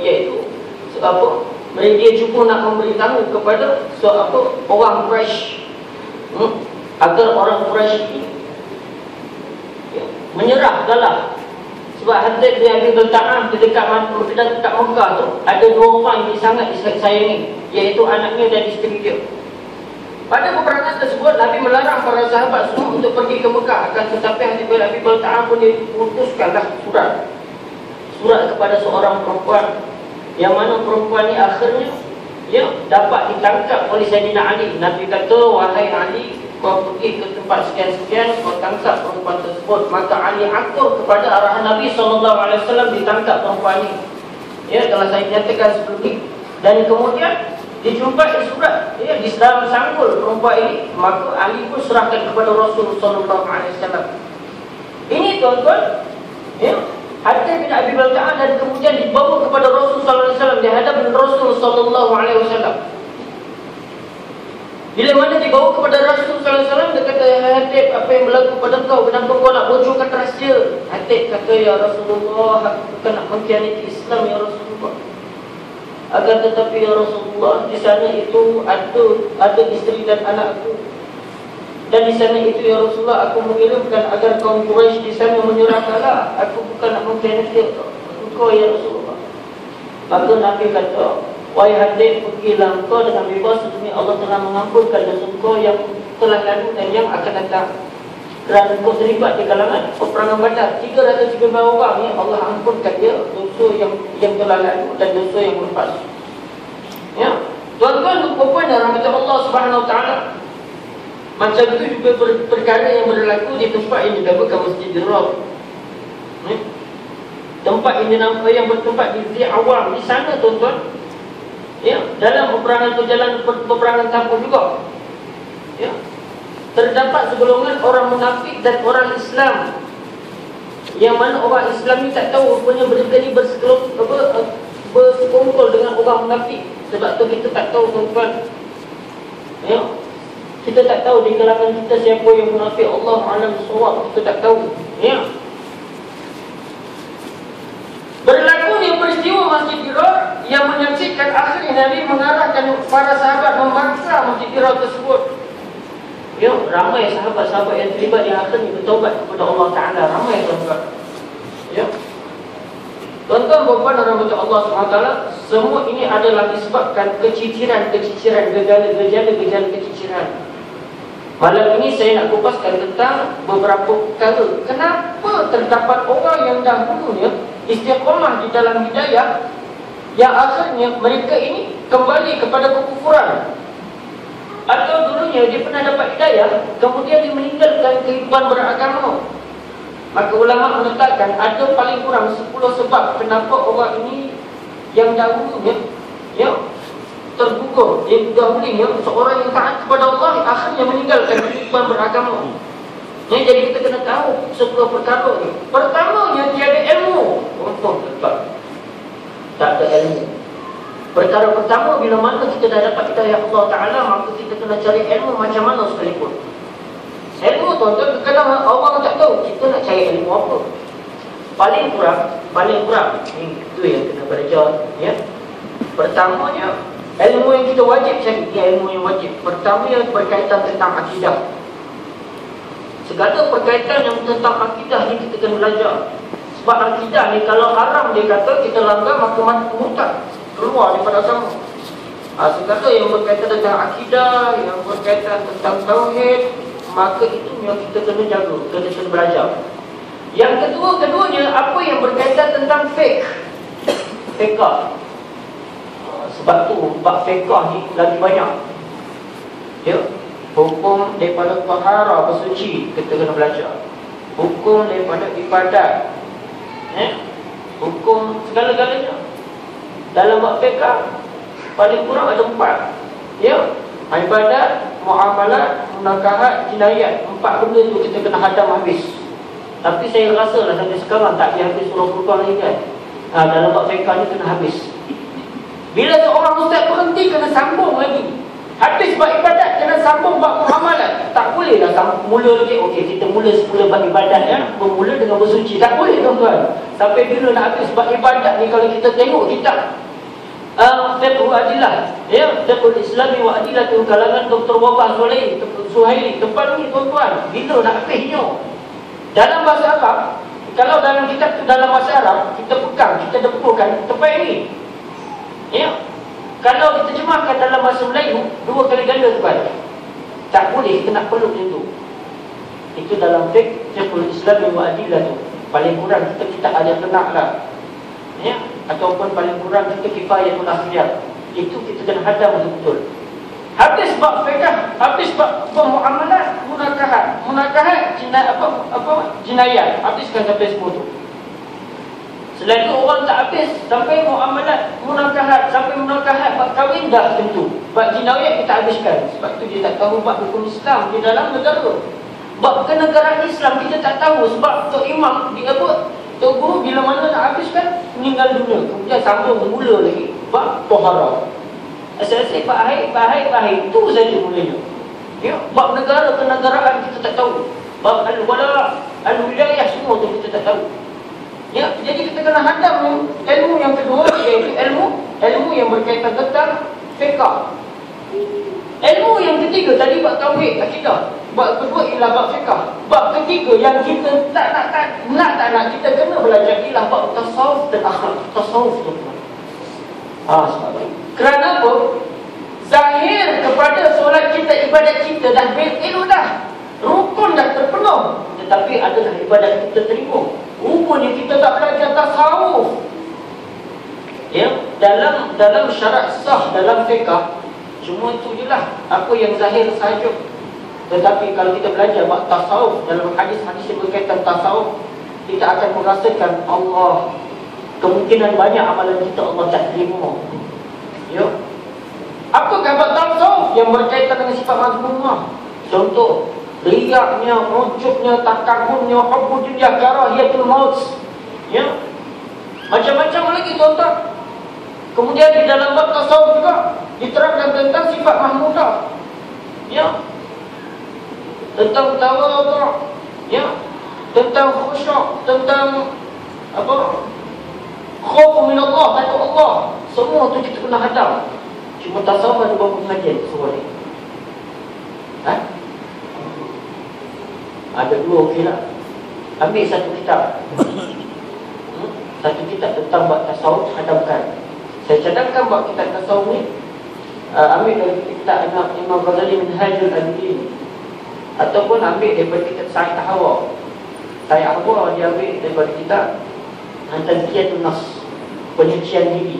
dia cuba nak memberitahu kepada orang Quraisy, agar orang Quraisy ini, ya, menyerah kalah. Sebab Hatib bin Abi Balta'ah dekat Mekah tu ada 2 orang yang sangat disayangi, iaitu anaknya dan isteri dia. Pada peperangan tersebut Nabi melarang para sahabat semua untuk pergi ke Mekah. Akan tetapi Hatib bin Abi Balta'ah pun diputuskanlah surat kepada seorang perempuan, yang mana perempuan ni akhirnya, ya, dapat ditangkap oleh Sayyidina Ali. Nabi kata, wahai Ali, kau pergi ke tempat sekian-sekian, kau tangkap perempuan tersebut. Maka Ali atur kepada arahan Nabi SAW ditangkap perempuan ini. Ya, telah saya nyatakan sebelum ini. Dan kemudian dijumpai surat, ya, di dalam sanggul perempuan ini. Maka Ali pun serahkan kepada Rasulullah SAW. Ini tuan-tuan, ya, Hatib bin Abi Balta'ah, dan kemudian dibawa kepada Rasulullah SAW di hadapan Rasulullah SAW. Bila mana dibawa kepada Rasulullah SAW, dia kata, Hatib, apa yang berlaku pada kau? Kenapa kau nak bocorkan rahsia? Hatib kata, ya Rasulullah, aku bukan nak mengkhianati Islam, ya Rasulullah. Akan tetapi ya Rasulullah, di sana itu ada isteri dan anakku. Dan di sana itu ya Rasulullah, aku mengirimkan agar kaum Quraisy di sana menyerah kalah. Aku bukan nak mengkhianati engkau ya Rasulullah. Maka Nabi kata, wahai Hatib, pergilah engkau dengan bebas, demi Allah telah mengampunkan dosa engkau yang telah lalu dan yang akan datang. Kerana engkau terlibat di kalangan peperangan Badar, 335 orang ni Allah ampunkan dia dosa yang telah lalu dan dosa yang lepas. Ya, tuan-tuan, puan-puan dan rahmat Allah Subhanahu Wa Taala, macam itu juga perkara yang berlaku di tempat yang dinamakan Masjidil Rabb. Tempat yang bertempat di Awam di sana tuan-tuan. Ya, dalam peperangan Tabuk juga, ya, terdapat segolongan orang munafik dan orang Islam, yang mana orang Islam ni tak tahu rupanya mereka ni bersekongkol dengan orang munafik. Sebab tu kita tak tahu tuan-tuan, ya, kita tak tahu di kalangan kita siapa yang munafik. Allah alam bissawab, kita tak tahu, ya. Masjid Dirar yang menyaksikan akhirnya Nabi mengarahkan para sahabat membakar Masjid Dirar tersebut. Ya, ramai sahabat-sahabat yang terlibat di akhirnya bertaubat kepada Allah Ta'ala. Ramai tuan-tuan. Ya. Tuan-tuan dan rahmat Allah SWT, semua ini adalah disebabkan keciciran, gejala-gejala keciciran. Malam ini saya nak kupaskan tentang beberapa perkara. Kenapa terdapat orang yang dahulunya istiqamah di dalam hidayah, yang akhirnya mereka ini kembali kepada kekufuran, atau dulunya dia pernah dapat hidayah, kemudian dia meninggalkan kehidupan beragama. Maka ulama menetapkan ada paling kurang 10 sebab kenapa orang ini yang dahulunya tergugur, yang dahulunya seorang yang taat kepada Allah akhirnya meninggalkan kehidupan beragama. Jadi kita kena tahu 10 perkara ni. Pertamanya, tiada ilmu. Contoh tempat tak ada ilmu. Perkara pertama, bila mana kita dah dapat hidayah Allah Ta'ala, maka kita kena cari ilmu macam mana sekalipun. Ilmu tuan-tuan, kadang orang tak tahu kita nak cari ilmu apa. Paling kurang itu yang kena belajar, ya. Pertamanya, ilmu yang kita wajib cari, ilmu yang wajib. Pertama yang berkaitan tentang akidah. Segala berkaitan yang tentang akidah ni kita kena belajar. Sebab akidah ni kalau haram dia kata kita langgar, maka murtad, keluar daripada agama. Segala yang berkaitan tentang akidah, yang berkaitan tentang tauhid, maka itu yang kita kena jaga, kita kena belajar. Yang keduanya, apa yang berkaitan tentang fiqh. Sebab tu bab fiqh ni lagi banyak. Ya, hukum daripada taharah bersuci kita kena belajar. Hukum daripada ibadat, hukum segala-galanya. Dalam bab fiqh paling kurang ada 4. Ya, ibadat, muamalat, munakahat, jinayat. 4 benda tu kita kena hadam habis. Tapi saya rasa lah sampai sekarang tak habis surah Furqan lagi kan. Dalam bab fiqh ni kena habis. Bila seorang ustaz berhenti, kena sambung lagi. Habis bab ibadat, kena sambung bab muamalat. Tak boleh lah mula lagi. Okey, kita mula semula bab ibadat, ya. Bermula dengan bersuci. Tak boleh tuan-tuan. Sampai bila nak habis bab ibadat ni, kalau kita tengok kitab Fiqhul Adillah, ya, Fiqhul Islami wa Adillah tu kalangan Dr. Wabah Suhaili, tempat ni tuan-tuan, bila nak habisnya. Dalam bahasa Arab, kalau dalam kitab tu dalam bahasa Arab, kita pegang, kita depurkan tempat ini. Ya. Kalau kita terjemahkan dalam bahasa Melayu, 2 kali ganda tepat. Tak boleh, kita nak peluk macam tu. Itu dalam Fiqhul Islami wa Adillah tu. Paling kurang kita ada tenang lah, ya. Ataupun paling kurang kita kifayatul akhliyat. Itu kita kena hadam betul-betul. Habis bab fiqh, habis bab muamalat, munakahat, jinayat. Habiskan sampai semua tu. Selain itu orang tak habis sampai muamalat, munakahat, bab kahwin dah tentu. Bab jinayat kita habiskan. Sebab tu dia tak tahu bab hukum Islam di dalam negara. Bab kenegaraan Islam kita tak tahu. Sebab Tok Imam dia buat, Tok Guru bila mana nak habiskan, meninggal dunia. Kemudian sambung mula lagi bab toharah. Asal-asal bahaya itu saja mulanya. Ya, bab negara, kenegaraan kita tak tahu. Bab al-wala, al-wilayah, semua tu kita tak tahu. Ya, jadi kita kena hadam ilmu yang kedua, iaitu ilmu yang berkaitan tentang fiqh. Ilmu yang ketiga tadi bab tauhid, akidah. Bab kedua ialah bab fiqh. Bab ketiga yang kita tak nak kita kena belajar ialah bab tasawuf dan akhlak. Tasawuf tu. Kerana apa? Zahir kepada solat kita, ibadat kita dah berilmu dah, rukun dah terpenuh, tetapi adalah ibadat kita terima. Rupanya kita tak belajar tasawuf. Ya, dalam syarat sah dalam fiqh, cuma itu je lah apa yang zahir sahaja. Tetapi kalau kita belajar bab tasawuf, dalam hadis-hadis yang berkaitan tasawuf, kita akan merasakan Allah, kemungkinan banyak amalan kita Allah tak terima. Ya. Apakah bab tasawuf yang berkaitan dengan sifat mazmumah? Contoh, riaknya, ujubnya, takabunnya, hubbu dunya, karahiyatul maut. Ya. Macam-macam lagi tuan-tuan. Kemudian di dalam bab tasawuf juga diterangkan tentang sifat mahmudah. Ya. Tentang tawadhu, ya. Tentang khusyuk, tentang Khauf min Allah, takut Allah. Semua tu kita kena hadam. Cuma tasawuf ada berapa pengajian semua ni? Ada 2 okey lah. Ambil satu kitab. Satu kitab tentang bab tasawuf, hadamkan. Saya cadangkan bab kitab tasawuf ni. Ambil dari kitab Imam Ghazali Minhajul Abidin, ataupun ambil daripada kitab Sa'id Hawa. Sa'id Hawa dia ambil daripada kitab Tazkiyatun Nafs, penyucian diri.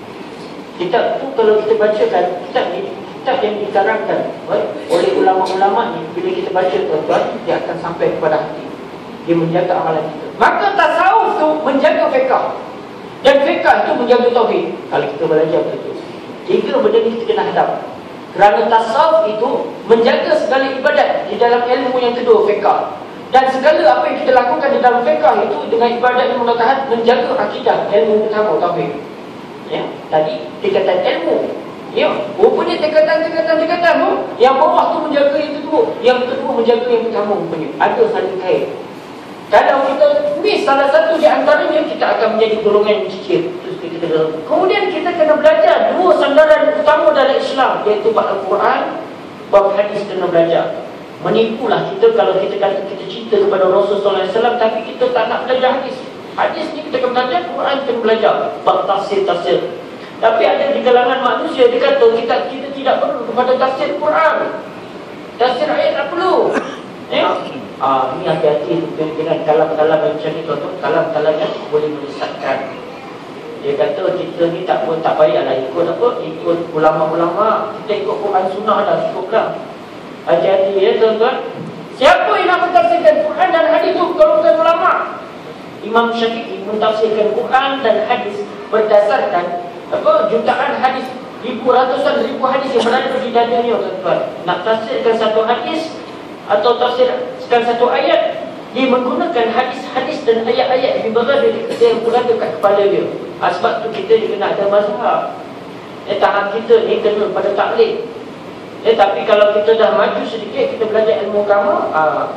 Kitab tu kalau kita bacakan, kitab yang dikarangkan oleh ulama-ulama ni, bila kita baca tuan-tuan, dia akan sampai kepada hati. Dia menjaga amalan kita. Maka tasawuf tu menjaga fiqh, dan fiqh tu menjaga tauhid. Kalau kita belajar betul, 3 benda ni kita kena hadap. Kerana tasawuf itu menjaga segala ibadat di dalam ilmu yang kedua, fiqh. Dan segala apa yang kita lakukan di dalam fiqh itu dengan ibadat yang menatahan menjaga akidah, ilmu pertama, tauhid. Ya, tadi tingkatan ilmu. Ya, rupanya tingkatan tu, yang bawah tu menjaga yang kedua, yang kedua menjaga yang pertama rupanya. Ada saling kait. Kalau kita miss salah satu di antaranya, kita akan menjadi golongan yang cicir. Kemudian kita kena belajar 2 sandaran utama dalam Islam, iaitu bab Al-Quran, bab hadis kena belajar. Menipulah kita kalau kita kata kita cinta kepada Rasulullah SAW, tapi kita tak nak belajar hadis. Hadis ni kita kena belajar, Quran kena belajar, bab tafsir. Tapi ada di kalangan manusia dia kata kita tidak perlu kepada tafsir Quran, tafsir ayat tak perlu. Ya. Ini hati-hati dengan kalam-kalam macam ni tuan-tuan, kalam-kalam yang boleh menyesatkan. Dia kata kita ni tak payahlah ikut apa, ikut ulama-ulama, kita ikut Quran Sunnah dah cukuplah. Hati-hati ya tuan-tuan. Siapa yang nak mentafsirkan Quran dan hadis tu kalau bukan ulama? Imam Syafi'i mentafsirkan Quran dan hadis berdasarkan jutaan hadis, ratusan ribu hadis yang berada di dadanya tuan-tuan. Nak tafsirkan satu hadis atau tafsirkan satu ayat, dia menggunakan hadis-hadis dan ayat-ayat yang berada kat kepala dia. Sebab tu kita kena ada mazhab. Tangan kita ni kena pada taklid. Tapi kalau kita dah maju sedikit, kita belajar ilmu agama,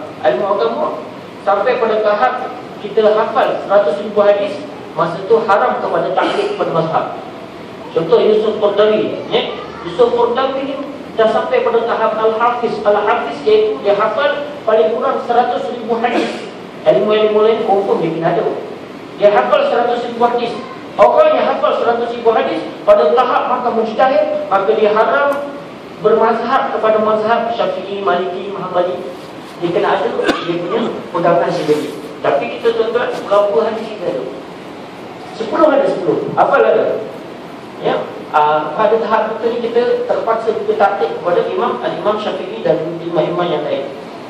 sampai pada tahap kita hafal 100,000 hadis, masa tu haram kepada taklid kepada mazhab. Contoh Yusuf Qaradawi, Yusuf Qaradawi ni dah sampai pada tahap Al-Hafiz, iaitu dia hafal paling kurang 100,000 hadis. Ilmu-ilmu lain confirm dia kena ada. Dia hafal 100,000 hadis. Orang yang hafal 100,000 hadis pada tahap maka mujtahid, maka dia haram bermazhab kepada mazhab Syafi'i, Maliki, Hanbali. Dia kena ada dia punya pegangan sendiri. Tapi kita tuan-tuan, berapa hadis kita ada? 10 ada 10. Hafal ada. Ya, pada tahap itu ni kita terpaksa kita taklid kepada Imam Syafi'i dan imam-imam yang lain.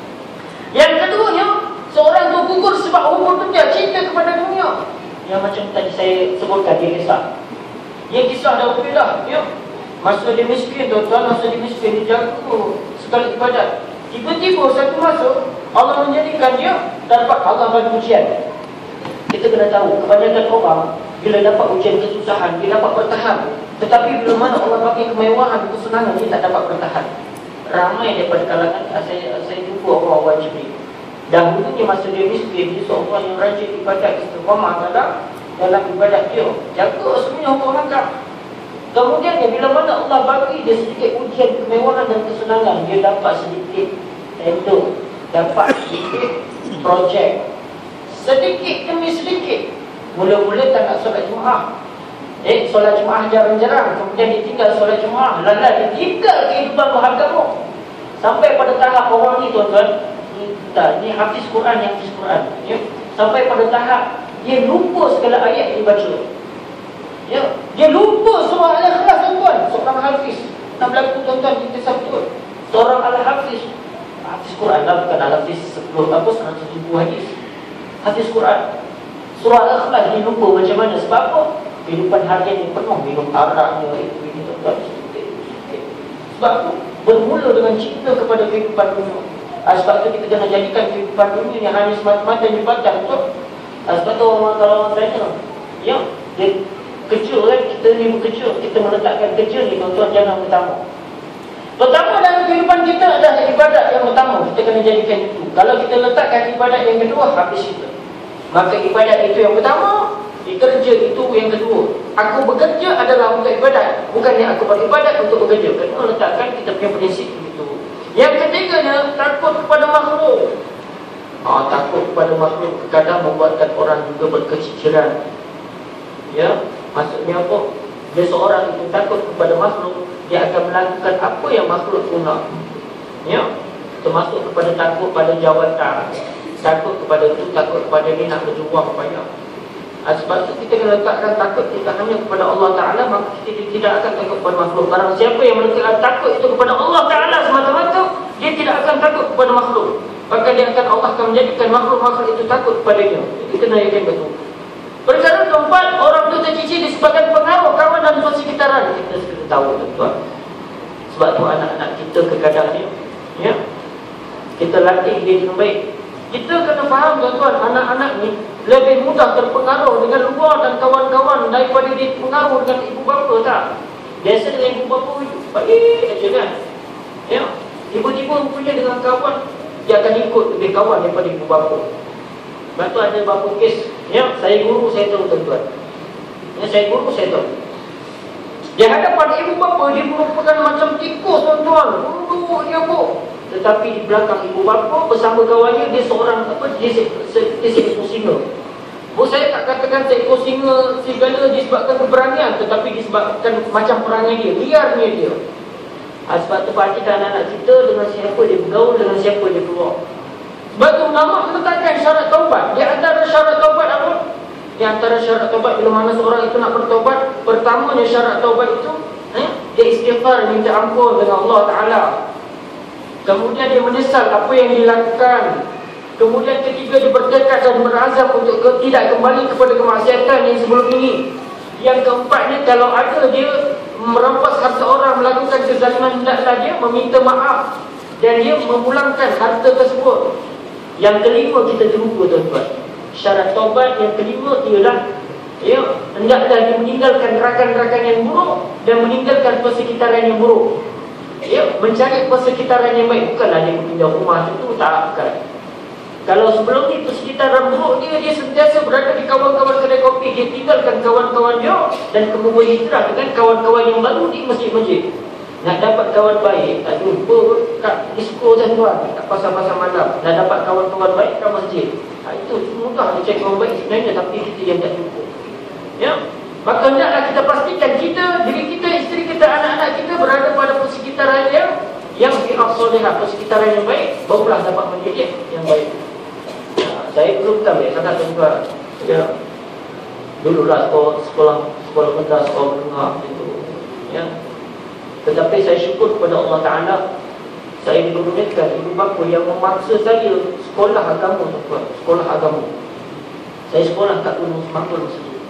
Yang keduanya, seorang tu gugur sebab hubur dunia, cinta kepada dunia. Yang macam tadi saya sebutkan, dia kisah. Dia kisah dah okey dah. Ya. Masa dia miskin tuan-tuan, masa dia miskin, dia jaga segala ibadat. Tiba-tiba satu masa Allah menjadikan dia dapat, Allah bagi ujian. Kita kena tahu, kebanyakan orang bila dapat ujian kesusahan, dia dapat bertahan. Tetapi bila mana Allah bagi kemewahan, kesenangan, dia tak dapat bertahan. Ramai daripada kalangan saya jumpa orang-orang macam ni. Dahulunya masa dia miskin, dia seorang yang rajin ibadat, istiqamah dalam ibadat dia, jaga semuanya hukum hakam. Kemudian bila mana Allah bagi dia sedikit ujian kemewahan dan kesenangan, dia dapat sedikit tender, dapat sedikit projek, sedikit demi sedikit. Mula-mula tak nak solat Jumaat, solat Jumaat jarang-jarang. Kemudian ditinggal solat Jumaat, lalai ditinggal kehidupan beragama. Sampai pada tahap orang ni tuan-tuan, ni hafiz Quran, ya. Sampai pada tahap dia lupa segala ayat yang dibaca. Ya, dia lupa surah Al-Ikhlas tuan-tuan. Seorang hafiz, nak berlaku tuan-tuan, kita sabtu. Seorang Al-Hafiz, hafiz Quran lah, bukan Al-Hafiz 100,000 hadis. Hafiz Quran, surah Al-Ikhlas dia lupa macam mana. Sebab apa? Kehidupan harian yang penuh minum araknya, ini tuan-tuan. Sebab apa? Bermula dengan cinta kepada kehidupan dunia. Sebab tu kita kena jadikan kehidupan dunia yang hanya semata-mata jabatan tu. Sebab tu kalau orang tanya, ya, dia kerja kan, kita ni bekerja, kita meletakkan kerja ni tuan-tuan jangan pertama dalam kehidupan kita adalah ibadat yang utama. Kita kena jadikan itu. Kalau kita letakkan ibadat yang kedua, habis kita. Maka ibadat itu yang pertama, Kerja itu yang kedua. Aku bekerja adalah untuk ibadat, bukannya aku beribadat untuk bekerja. Kena letakkan kita punya prinsip begitu. Yang ketiganya, takut kepada makhluk. Takut kepada makhluk kadang membuatkan orang juga berkeciciran. Ya, maksudnya apa? Dia seorang itu takut kepada makhluk, dia akan melakukan apa yang makhluk tu nak. Ya, termasuk kepada takut pada jawatan, takut kepada tu, takut kepada ni, nak berjuang banyak. Sebab itu kita kena letakkan takut kita hanya kepada Allah Ta'ala, maka kita tidak akan takut kepada makhluk. Barang siapa yang meletakkan takut itu kepada Allah Ta'ala semata-mata, dia tidak akan takut kepada makhluk. Maka Allah akan menjadikan makhluk-makhluk itu takut kepadanya. Itu kena yakin betul. Perkara keempat, orang itu tercicir disebabkan pengaruh kawan dan persekitaran. Kita sudah tahu tuan. Sebab tu anak-anak kita kekadangnya, ya, kita latih dia dengan baik. Kita kena faham tuan-tuan, anak-anak ni lebih mudah terpengaruh dengan luar dan kawan-kawan daripada dia pengaruh dengan ibu bapa tak? Biasa dengan ibu bapa baik aja kan? Ya, tiba-tiba punya dengan kawan, dia akan ikut lebih kawan daripada ibu bapa. Sebab tu ada beberapa kes, ya, saya guru saya tahu tuan-tuan. Ya, saya guru saya tahu. Di hadapan ibu bapa dia merupakan macam tikus tuan-tuan. Duduk dia pun. Tetapi di belakang ibu bapa bersama kawannya dia seorang dia seekor singa. Saya tak katakan seekor singa serigala disebabkan keberanian, tetapi disebabkan macam perangai dia, liarnya dia. Sebab tu perhatikan anak-anak kita dengan siapa dia bergaul, dengan siapa dia keluar. Sebab tu ulama meletakkan syarat taubat. Di antara syarat taubat apa? Di antara syarat taubat bila mana seorang itu nak bertaubat, pertamanya syarat taubat itu dia istighfar, minta ampun dengan Allah Ta'ala. Kemudian dia menyesal apa yang dilakukan. Kemudian ketiga, dia bertekad dan berazam untuk tidak kembali kepada kemaksiatan yang sebelum ini. Yang keempatnya, kalau ada dia merampas harta orang, melakukan kezaliman, hendaklah dia meminta maaf dan dia memulangkan harta tersebut. Yang kelima, kita terlupa tuan-tuan, syarat taubat yang kelima ialah hendaklah dia meninggalkan rakan-rakan yang buruk dan meninggalkan persekitaran yang buruk. Mencari persekitaran yang baik. Bukanlah dia pindah rumah itu, tak, bukan. Kalau sebelum ni persekitaran buruk dia sentiasa berada di kawan-kawan kedai kopi, dia tinggalkan kawan-kawan dia dan kemudian hijrah dengan kawan-kawan yang baru di masjid-masjid. Nak dapat kawan baik, tak jumpa kat disko tuan-tuan, kat pasar-pasar malam. Nak dapat kawan-kawan baik kat masjid. Itu mudah dia cari kawan baik sebenarnya, tapi kita yang tak jumpa. Ya, maka hendaklah kita pastikan diri kita, isteri kita, anak-anak kita berada pada persekitaran yang fi'as-solihah, persekitaran yang baik, barulah dapat mendidik yang baik. Saya belum tahu sangat tuan-tuan. Ya, dululah sekolah rendah, sekolah menengah itu. Ya, tetapi saya syukur kepada Allah Ta'ala, saya dikurniakan ibu bapa yang memaksa saya sekolah agama tuan-tuan, sekolah agama. Saya sekolah kat Gunung Semangkul masa itu.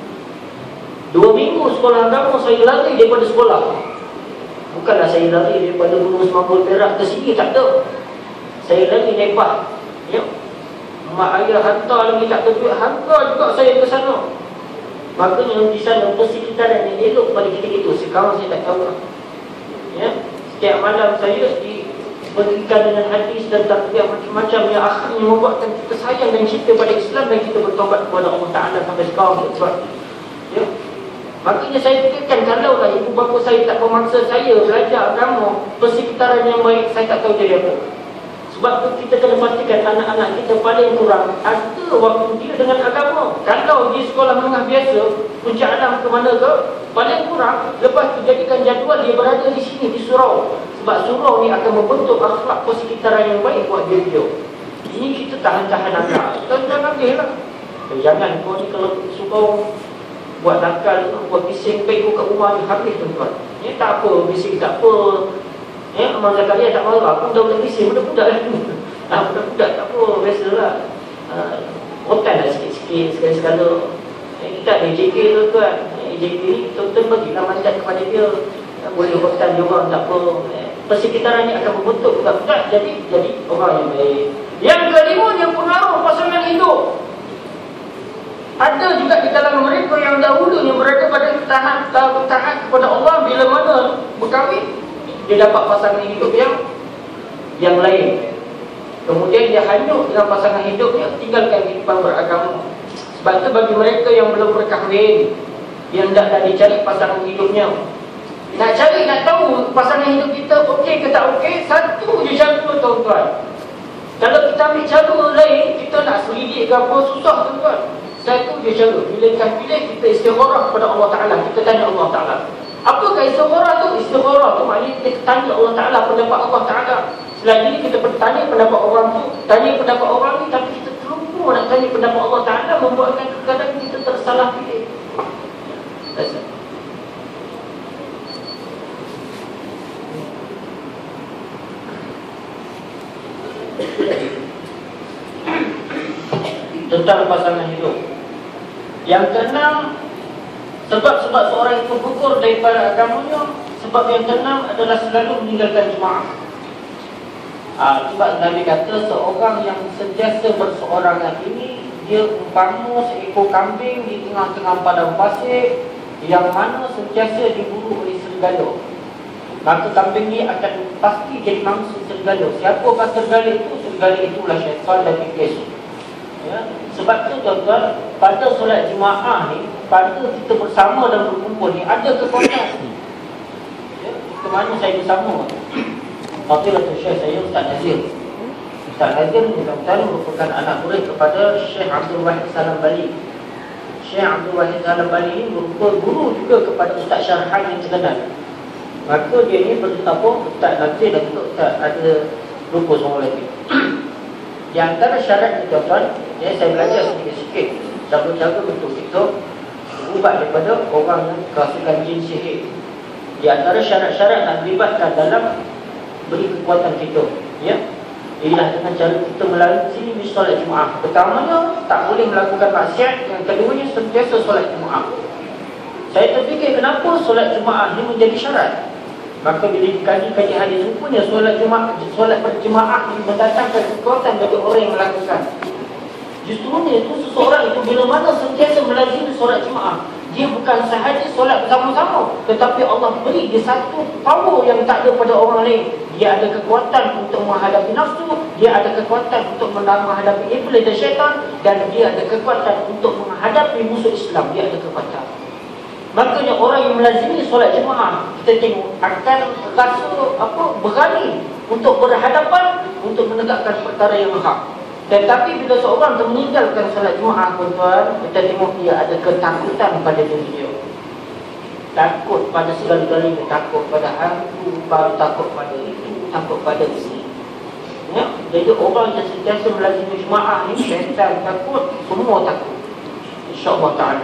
2 minggu sekolah agama, saya lari daripada sekolah. Bukanlah saya lari daripada Gunung Semangkul Perak ke sini, tak ada. Saya lari lepas. Ya, mak ayah hantar lagi, tak ada duit, hantar juga saya ke sana. Makanya di sana persekitaran yang elok pada kita itu. Sekarang saya tak tahu. Ya, setiap malam saya diberikan dengan hadis dan takbir macam-macam yang akhirnya membuatkan kita sayang dan cinta pada Islam, dan kita bertaubat kepada Allah Ta'ala sampai sekarang. Ya, makanya saya fikirkan, kalaulah ibu bapa saya tak memaksa saya belajar agama, persekitaran yang baik, saya tak tahu jadi apa. Sebab tu kita kena pastikan anak-anak kita paling kurang ada waktu dia dengan agama. Kalau di sekolah menengah biasa, puncak alam ke mana ke, paling kurang lepas tu jadikan jadual dia berada di sini, di surau. Sebab surau ni akan membentuk akhlak persekitaran yang baik buat dia. Ini kita tahan-tahan anak. Tahan-tahan ambil lah. Jangan kau ni kalau surau buat nakal, buat bising, baik kat rumah ni habis tuan-tuan. Ni tak apa, bising tak apa. Ya, Abang Zakaria tak marah, aku dah boleh bising, budak-budak lah. Budak-budak tak apa, biasalah. Rotan lah sikit-sikit, sekali-sekala. Kita ada AJK tu kan. AJK ni betul-betul bagilah mandat kepada dia. Boleh rotan dia orang, tak apa. Persekitaran ni akan membentuk budak-budak jadi orang yang baik. Yang kelima, yang pengaruh pasangan hidup. Ada juga di dalam mereka yang dahulu yang berada pada taat kepada Allah, bila mana berkahwin, dia dapat pasangan hidup yang lain. Kemudian dia hanyut dengan pasangan hidupnya, tinggalkan kehidupan beragama. Sebab tu bagi mereka yang belum berkahwin, yang tak dicari pasangan hidupnya, nak cari, nak tahu pasangan hidup kita okey ke tak okey, satu je cara tuan-tuan. Kalau kita ambil cara lain, kita nak selidik ke apa, susah tuan-tuan. Satu je cara, bila kita pilih, kita istigharah kepada Allah Ta'ala. Kita tanya Allah Ta'ala. Apakah istigharah tu? Istigharah tu maknanya kita tanya Allah Ta'ala, pendapat Allah Ta'ala. Selagi kita bertanya pendapat orang tu, tanya pendapat orang ni, tapi kita terlupa nak tanya pendapat Allah Ta'ala, membuatkan kadang kita tersalah pilih. Tentang pasangan hidup. Yang keenam, sebab-sebab seorang itu gugur daripada agamanya. Sebab yang keenam adalah selalu meninggalkan jemaah. Sebab Nabi kata seorang yang sentiasa berseorangan ini, dia umpama seekor kambing di tengah-tengah padang pasir yang mana sentiasa diburu oleh serigala. Maka kambing ni akan pasti jadi mangsa serigala. Siapakah serigala itu? Serigala itulah syaitan dan iblis. Ya? Sebab tu tuan-tuan, pada solat jemaah ni, pada kita bersama dan berkumpul ni, ada kekuatan. Ya? Kemana saya bersama? Fadilatul Syekh saya, Ustaz Nazir. Ustaz Nazir mudah-mudahan merupakan anak murid kepada Syekh Abdul Wahid Salam Bali. Syekh Abdul Wahid Salam Bali ini merupakan guru juga kepada Ustaz Syarhan yang terkenal. Maka dia ni beritahu Ustaz Nazir dan juga Ustaz ada lupa semua lagi. Di antara syarat ni tuan-tuan, ya, saya belajar sedikit-sedikit cara-cara untuk kita ubat daripada orang yang kerasukan jin sihir. Di antara syarat-syarat nak dilibatkan dalam beri kekuatan kita, ya, ialah dengan cara kita melalui solat Jumaat. Pertamanya, tak boleh melakukan maksiat. Yang keduanya, sentiasa solat Jumaat. Saya terfikir kenapa solat Jumaat ini menjadi syarat. Maka bila dikaji hadis, rupanya solat Jumaat, solat berjemaah ini mendatangkan kekuatan bagi orang yang melakukan. Justrunya itu seseorang itu bila mana sentiasa melazimi solat Jumaat, dia bukan sahaja solat bersama-sama, tetapi Allah beri dia satu power yang tak ada pada orang lain. Dia ada kekuatan untuk menghadapi nafsu, dia ada kekuatan untuk menghadapi iblis dan syaitan, dan dia ada kekuatan untuk menghadapi musuh Islam. Dia ada kekuatan. Makanya orang yang melazimi solat jemaah, kita tengok akan rasa berani untuk berhadapan, untuk menegakkan perkara yang hak. Tetapi bila seorang meninggalkan solat jemaah, tuan-tuan, kita tengok dia ada ketakutan pada diri dia. Takut pada segala-galanya, takut pada hantu, takut pada itu, takut pada ini. Ya? Jadi orang yang sentiasa melazimi jemaah ni, syaitan takut, semua takut. InsyaAllah ta'ala.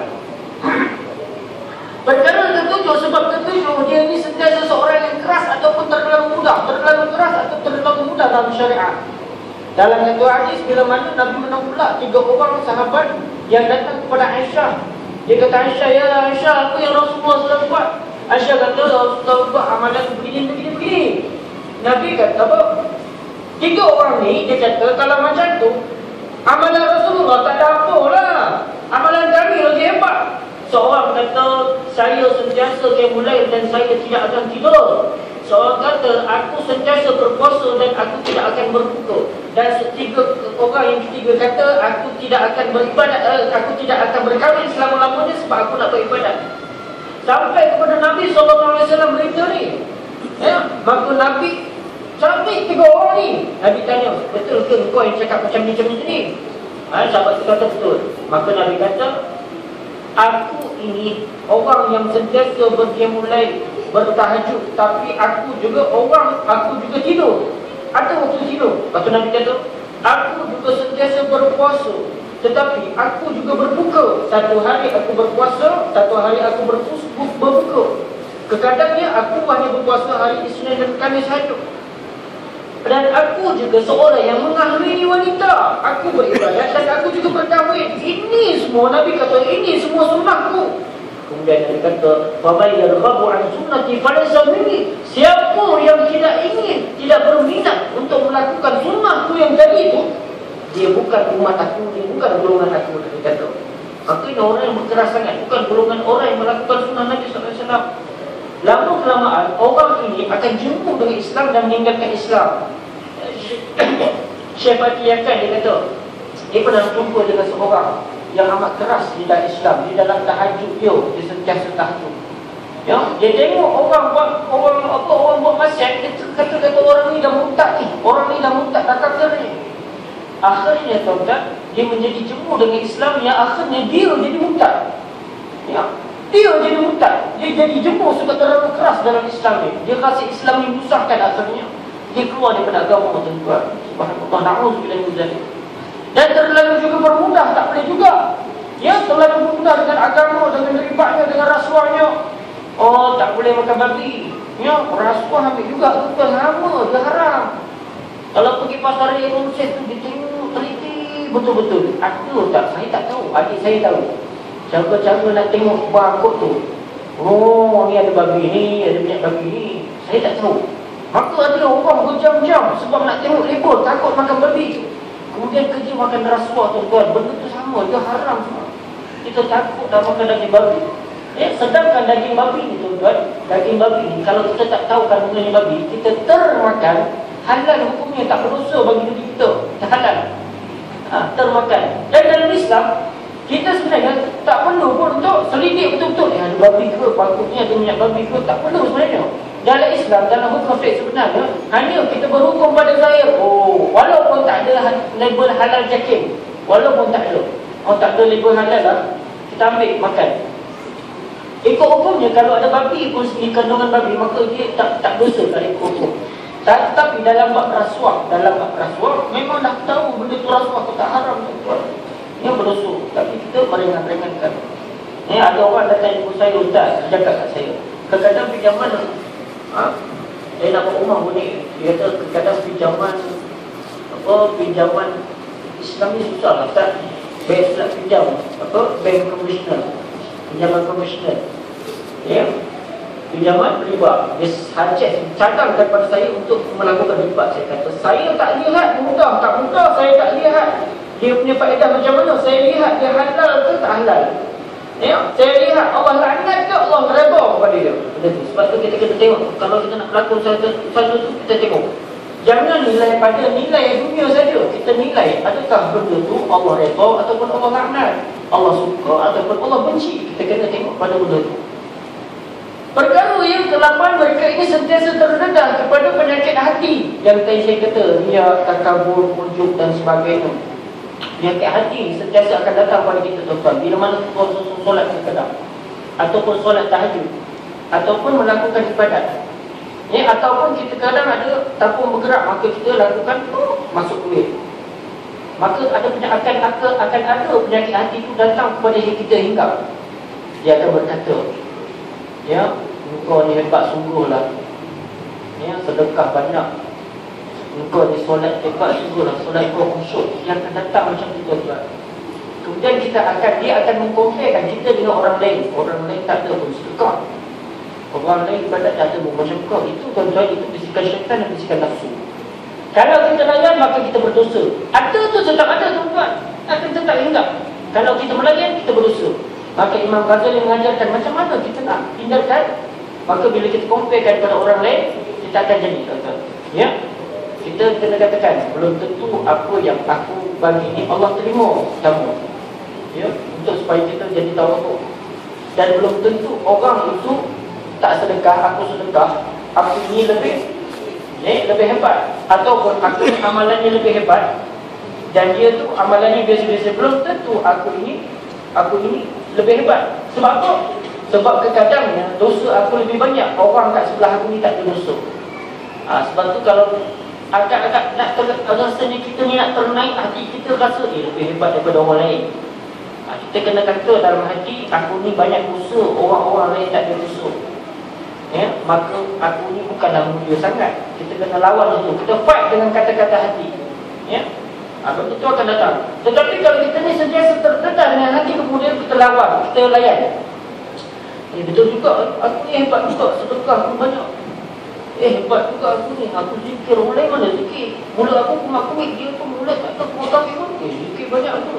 Perkara ketujuh, sebab ketujuh, dia ni sentiasa seorang yang keras ataupun terlalu mudah. Terlalu keras atau terlalu mudah dalam syariat. Dalam satu hadis, bila mana Nabi menang pula 3 orang sahabat yang datang kepada Aisyah. Dia kata, Aisyah, ya Aisyah, apa yang Rasulullah SAW buat? Aisyah kata, Rasulullah buat amalan begini. Nabi kata apa? 3 orang ni, dia kata, kalau macam tu, amalan Rasulullah tak ada apa lah. Amalan kami lagi hebat. Seorang kata, saya sentiasa mulai dan saya tidak akan tidur. Seorang kata, aku sentiasa berpuasa dan aku tidak akan berbuka. Dan orang yang ketiga kata, aku tidak akan beribadat, aku tidak akan berkahwin selama-lamanya sebab aku nak beribadat. Sampai kepada Nabi SAW berita ni. Ya, maka Nabi sampai 3 orang ni. Nabi tanya, betul ke kau yang cakap macam ni? Sahabat tu kata betul. Maka Nabi kata, aku ini orang yang sentiasa mulai bertahajud, tapi aku juga tidur. Ada waktu tidur. Lepas tu Nabi kata, aku juga sentiasa berpuasa, tetapi aku juga berbuka. Satu hari aku berpuasa, satu hari aku berbuka. Kadang-kadangnya aku hanya berpuasa hari Isnin dan Khamis sahaja. Dan aku juga seorang yang mengahwini wanita. Aku beribadat dan aku juga berkahwin. Ini semua, Nabi kata, ini semua sunnahku. Kemudian Nabi kata, فَمَنْ يَرْغَبُ عَنْ سُنَّتِي فَلَيْسَ مِنِّي. Siapa yang tidak ingin, tidak berminat untuk melakukan sunnahku yang tadi itu, dia bukan umat aku, dia bukan golongan aku. Nabi kata. Makanya orang yang berkeras sangat bukan golongan orang yang melakukan sunnah Nabi SAW. Lama-kelamaan orang ini akan jumpa dengan Islam dan meninggalkan Islam. Syekh Fatih Yakan, dia kata, dia pernah jumpa dengan seorang yang amat keras di dalam Islam. Di dalam tahajud dia sentiasa tahajud. Ya, dia tengok orang buat maksiat, dia kata orang ni dah murtad ni. Orang ni dah murtad, dah kafir ni. Akhirnya tuan-tuan, dia menjadi jemu dengan Islam yang akhirnya dia jadi murtad. Ya, dia jadi murtad. Dia jadi jemu sebab terlalu keras dalam Islam ni. Dia rasa Islam ni menyusahkan, akhirnya dia keluar daripada agama, tuan-tuan. Subhanallah, na'udzubillah min dzalik. Dan terlalu juga bermudah, tak boleh juga. Ya, terlalu bermudah dengan agama, dengan ribanya, dengan rasuahnya. Oh, tak boleh makan babi. Ya, rasuah ambil juga, tuan-tuan, sama, dia haram. Kalau pergi pasar raya Indonesia tu, dia tengok teliti betul-betul. Ada tak? Saya tak tahu. Adik saya tahu. Cara-cara nak tengok barcode tu. Oh, ni ada babi ni, ada minyak babi ni. Saya tak tahu. Maka ada orang berjam-jam sebab nak tengok label, takut makan babi. Kemudian kerja makan rasuah, tuan-tuan. Benda tu sama, dia haram semua. Kita takut dah makan daging babi. Sedangkan daging babi ni, tuan-tuan, daging babi ni, kalau kita tak tahu kandungannya babi, kita termakan, halal hukumnya, tak berdosa bagi diri kita. Tak halal. Termakan. Dan dalam Islam, kita sebenarnya tak perlu pun untuk selidik betul-betul. Ada babi ke, patutnya ada minyak babi ke, tak perlu sebenarnya. Dalam Islam, dalam hukum fiqh sebenarnya, hanya kita berhukum pada zahir. Oh, walaupun tak ada label halal jakim, walaupun tak ada, tak ada label halal lah, kita ambil makan. Ikut hukumnya, kalau ada babi pun segi kandungan babi, maka dia tak dosa tak ikut hukum. Tapi dalam bab rasuah, memang dah tahu benda tu rasuah tu tak haram, tuan. Ini berdosa. Tapi kita meringan-ringankan. Ada orang datang ibu saya, ustaz, cakap kat saya, kadang-kadang pinjaman, saya nak buat rumah pun ni, dia kata kadang-kadang pinjaman Islam ni susah lah, ustaz. Bank nak pinjam, bank konvensional, pinjaman konvensional. Ya, pinjaman riba. Dia cadang daripada saya untuk melakukan riba. Saya kata, saya tak lihat mudah, tak mudah, saya tak lihat dia punya faedah macam mana. Saya lihat dia halal ke tak halal. Ya, saya lihat Allah laknat ke Allah redha kepada dia. Sebab tu kita kena tengok. Kalau kita nak melakukan satu tu, kita tengok. Jangan nilai pada nilai dunia saja. Kita nilai adakah benda tu Allah redha ataupun Allah laknat, Allah suka ataupun Allah benci. Kita kena tengok pada benda tu. Perkara yang ke-8, mereka ini sentiasa terdedah kepada penyakit hati. Yang tadi saya kata, riak, takabur, ujub dan sebagainya. Penyakit hati sentiasa akan datang pada kita, tuan-tuan. Bila mana solat kadang, ataupun solat tahajud, ataupun melakukan ibadat. Ataupun kita kadang ada tabung bergerak, maka kita lakukan masuk duit. Maka akan ada penyakit hati itu datang kepada kita hingga dia akan berkata, ya, engkau ni hebat sungguhlah. Ya, sedekah banyak. Engkau ni solat hebat sungguhlah. Solat kau khusyuk. Dia akan datang macam itu, tuan. Kemudian dia akan mengkomparekan kita dengan orang lain. Orang lain tak ada pun sedekah. Orang lain ibadat tak ada pun macam kau. Itu, tuan-tuan, itu bisikan syaitan dan bisikan nafsu. Kalau kita layan, maka kita berdosa. Ada tu tetap ada, tuan-tuan. Akan tetap hinggap. Kalau kita melayan, kita berdosa. Maka Imam Ghazali mengajarkan macam mana kita nak hindarkan. Maka bila kita comparekan kepada orang lain, kita akan jadi, tuan-tuan. Ya, kita kena katakan, belum tentu apa yang aku bagi ni Allah terima kamu. Ya, untuk supaya kita jadi tawaduk. Dan belum tentu orang itu tak sedekah, aku sedekah, aku ni lebih hebat. Ataupun aku amalannya lebih hebat dan dia tu amalannya biasa-biasa. Belum tentu aku ini lebih hebat. Sebab apa? Sebab kadang-kadangnya dosa aku lebih banyak, orang kat sebelah aku ni tak ada dosa. Sebab tu kalau agak-agak nak rasanya kita ni nak ternaik, hati kita rasa lebih hebat daripada orang lain. Kita kena kata dalam hati, aku ni banyak dosa, orang-orang lain tak ada dosa. Ya, maka aku ni bukanlah mulia sangat. Kita kena lawan itu. Kita fight dengan kata-kata hati. Ya, benda itu akan datang. Tetapi kalau kita ni sentiasa terdedah dengan hati, kemudian kita lawan, kita layan. Betul juga, aku ni hebat juga, sedekah aku banyak. Hebat juga aku ni, aku zikir. Orang lain mana zikir? Mula aku kumat-kumit, dia tu mula tak tahu kumat kaki pun. Zikir banyak tu.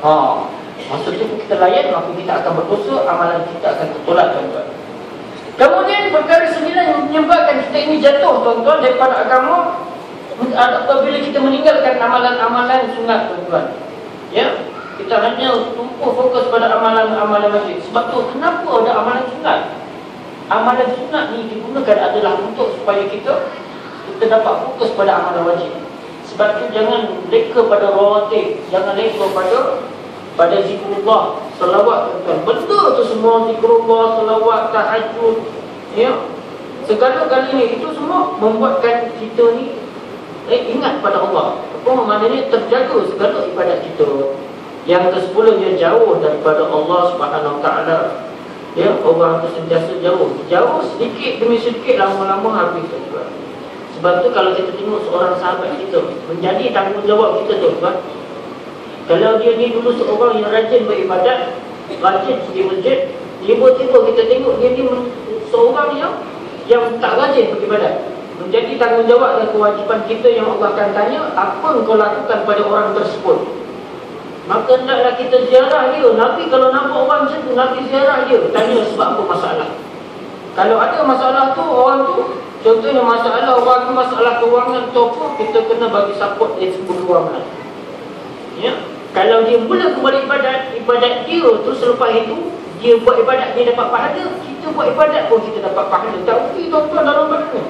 Masa tu kita layan, maka kita akan berdosa, amalan kita akan tertolak, tuan-tuan. Kemudian perkara 9 yang menyebabkan kita ini jatuh, tuan-tuan, daripada agama apabila kita meninggalkan amalan-amalan sunat, tuan-tuan. Ya, Kita hanya tumpu fokus pada amalan-amalan wajib. Sebab tu kenapa ada amalan sunat? Amalan sunat ni digunakan adalah untuk supaya kita dapat fokus pada amalan wajib. Sebab tu jangan leka pada rawatib, jangan leka pada zikrullah, selawat tuan. Benda tu semua zikrullah, selawat, tahajud, ya. Segala kali ni itu semua membuatkan kita ni ingat pada Allah. Apa maknanya terjaga segala ibadat kita. Yang ke-10 dia jauh daripada Allah Subhanahu Wa Taala. Ya, orang tu sentiasa jauh sedikit demi sedikit, lama-lama habis tuan. Sebab tu kalau kita tengok seorang sahabat kita menjadi tanggungjawab kita tuan. Kalau dia ni dulu seorang yang rajin beribadat, rajin pergi masjid, tiba-tiba kita tengok dia ni seorang yang tak rajin beribadat. Menjadi tanggungjawab dan kewajipan kita yang Allah akan tanya, apa engkau lakukan pada orang tersebut? Maka hendaklah kita ziarah dia. Nabi kalau nampak orang macam tu, Nabi ziarah dia, tanya sebab apa masalah. Kalau ada masalah tu, orang tu, contohnya masalah orang tu, masalah kewangan tu apa, kita kena bagi support dari segi kewangan. Ya. Kalau dia mula kembali ibadat dia tu, selepas itu dia buat ibadat, dia dapat pahala. Kita buat ibadat pun kita dapat pahala. Tak rugi tuan-tuan dalam badannya.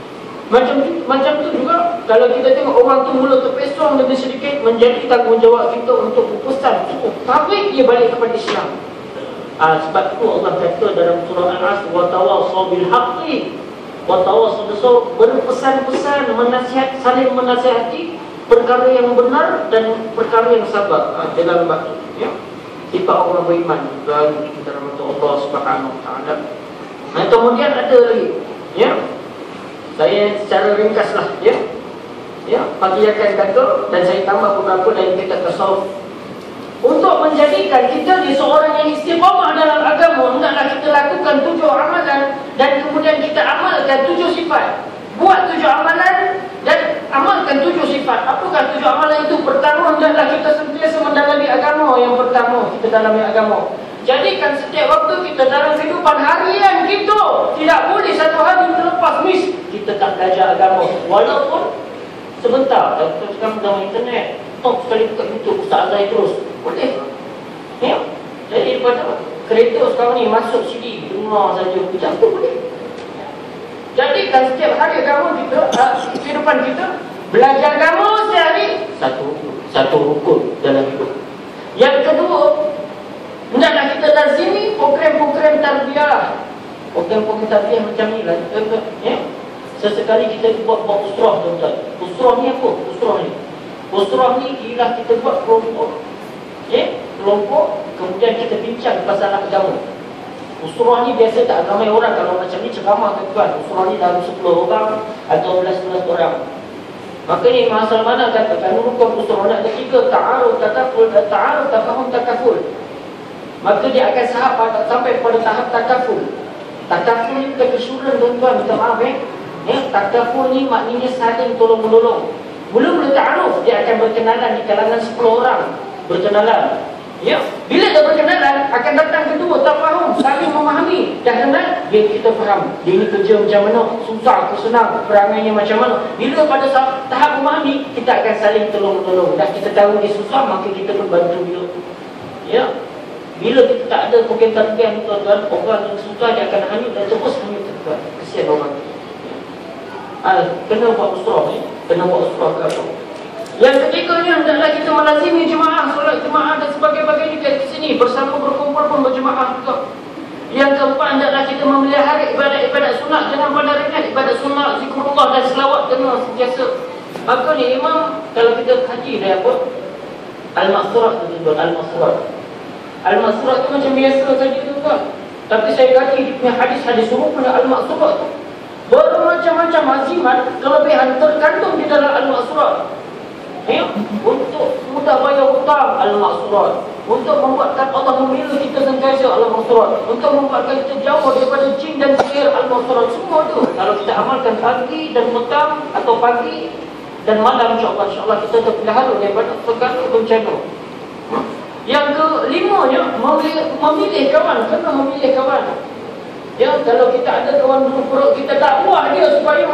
Macam tu juga kalau kita tengok orang tu mula terpesong lebih sedikit, menjadi tanggungjawab kita untuk berpesan, tarik dia balik kepada Islam. Sebab tu Allah kata dalam surah Al-Asr, wa tawassaw bil haqqi wa tawassaw bis sabr, berpesan-pesan, saling menasihati perkara yang benar dan perkara yang sabar. Dalam bab ya, sifat orang beriman dan dalam Allah Subhanahu Wa Taala. Kemudian ada lagi, ya. Saya secara ringkaslah bagi akan kata, dan saya tambah beberapa dari kitab tasawuf. Untuk menjadikan kita di seorang yang istiqamah dalam agama, hendaklah kita lakukan 7 amalan dan kemudian kita amalkan 7 sifat. Buat 7 amalan dan amalkan 7 sifat. Apakah 7 amalan itu? Pertama, hendaklah kita sentiasa mendalami agama. Yang pertama, kita dalami agama. Jadikan setiap waktu kita dalam kehidupan harian kita, tidak boleh satu hari terlepas miss kita tak belajar agama. Walaupun sebentar. Kita sekarang dalam internet, top sekali buka YouTube, Ustaz Azhar terus boleh. Ya. Jadi daripada kereta sekarang ni masuk CD, dengar saja macam tu boleh. Jadikan setiap hari agama kita, kehidupan kita, belajar agama sehari satu rukun dalam hidup. Yang kedua, hendaklah kita lazimi program-program tarbiyah. Program-program tarbiyah macam ni lah. Ya? Sesekali kita buat usrah tuan-tuan. Usrah ni apa? Usrah ni ialah kita buat kelompok. Kelompok, kemudian kita bincang pasal agama. Usrah ni biasa tak ramai orang. Kalau macam ni ceramah tuan-tuan, usrah ni dalam 10 orang atau 11 orang. Maka ni Imam Salman kata, kalau rukun usrah nak ketiga, ta'aruf tafahum takaful. Maka dia akan sampai pada tahap takaful. Takaful ni bukan kesyuran tuan-tuan, minta maaf takaful ni maknanya saling tolong-menolong. Mula-mula ta'aruf, dia akan berkenalan di kalangan 10 orang. Berkenalan. Ya, bila dah berkenalan, akan datang kedua, tafahum, saling memahami. Dah kenal, kita faham dia ni kerja macam mana, susah ke senang, perangainya macam mana. Bila pada tahap memahami, kita akan saling tolong-menolong. Dah kita tahu dia susah, maka kita pun bantu dia. Ya. Bila kita tak ada program tarbiyah tuan-tuan, orang yang susah dia akan hanyut dan terus hanyut tuan-tuan. Kesian orang tu. Kena buat usrah ni, kena buat usrah ke apa. Yang ketiganya, hendaklah kita melazimi jemaah, solat jemaah dan sebagainya di sini, bersama berkumpul pun berjemaah juga. Yang keempat, hendaklah kita memelihara ibadat-ibadat sunat. Jangan pada ringan ibadat sunat, zikrullah dan selawat kena sentiasa. Maka ni Imam, kalau kita haji dia apa? Al-Maqsurat tu tuan, Al-Maqsurat. Al-Maqsurat tu macam biasa saja tuan. Tapi saya kaji di punya hadis-hadis serupa dengan Al-Maqsurat tu, bermacam-macam azimat, kelebihan terkandung di dalam Al-Maqsurat. Untuk mudah bayar hutang, Al-Maqsurat. Untuk membuatkan Allah memilih kita sentiasa, Al-Maqsurat. Untuk membuatkan kita jauh daripada jin dan sihir, Al-Maqsurat. Semua tu kalau kita amalkan pagi dan petang atau pagi dan malam, insya-Allah kita terpelihara daripada segala bencana. Yang kelimanya, memilih kawan. Kena memilih kawan. Ya, kalau kita ada kawan buruk, kita dakwah dia supaya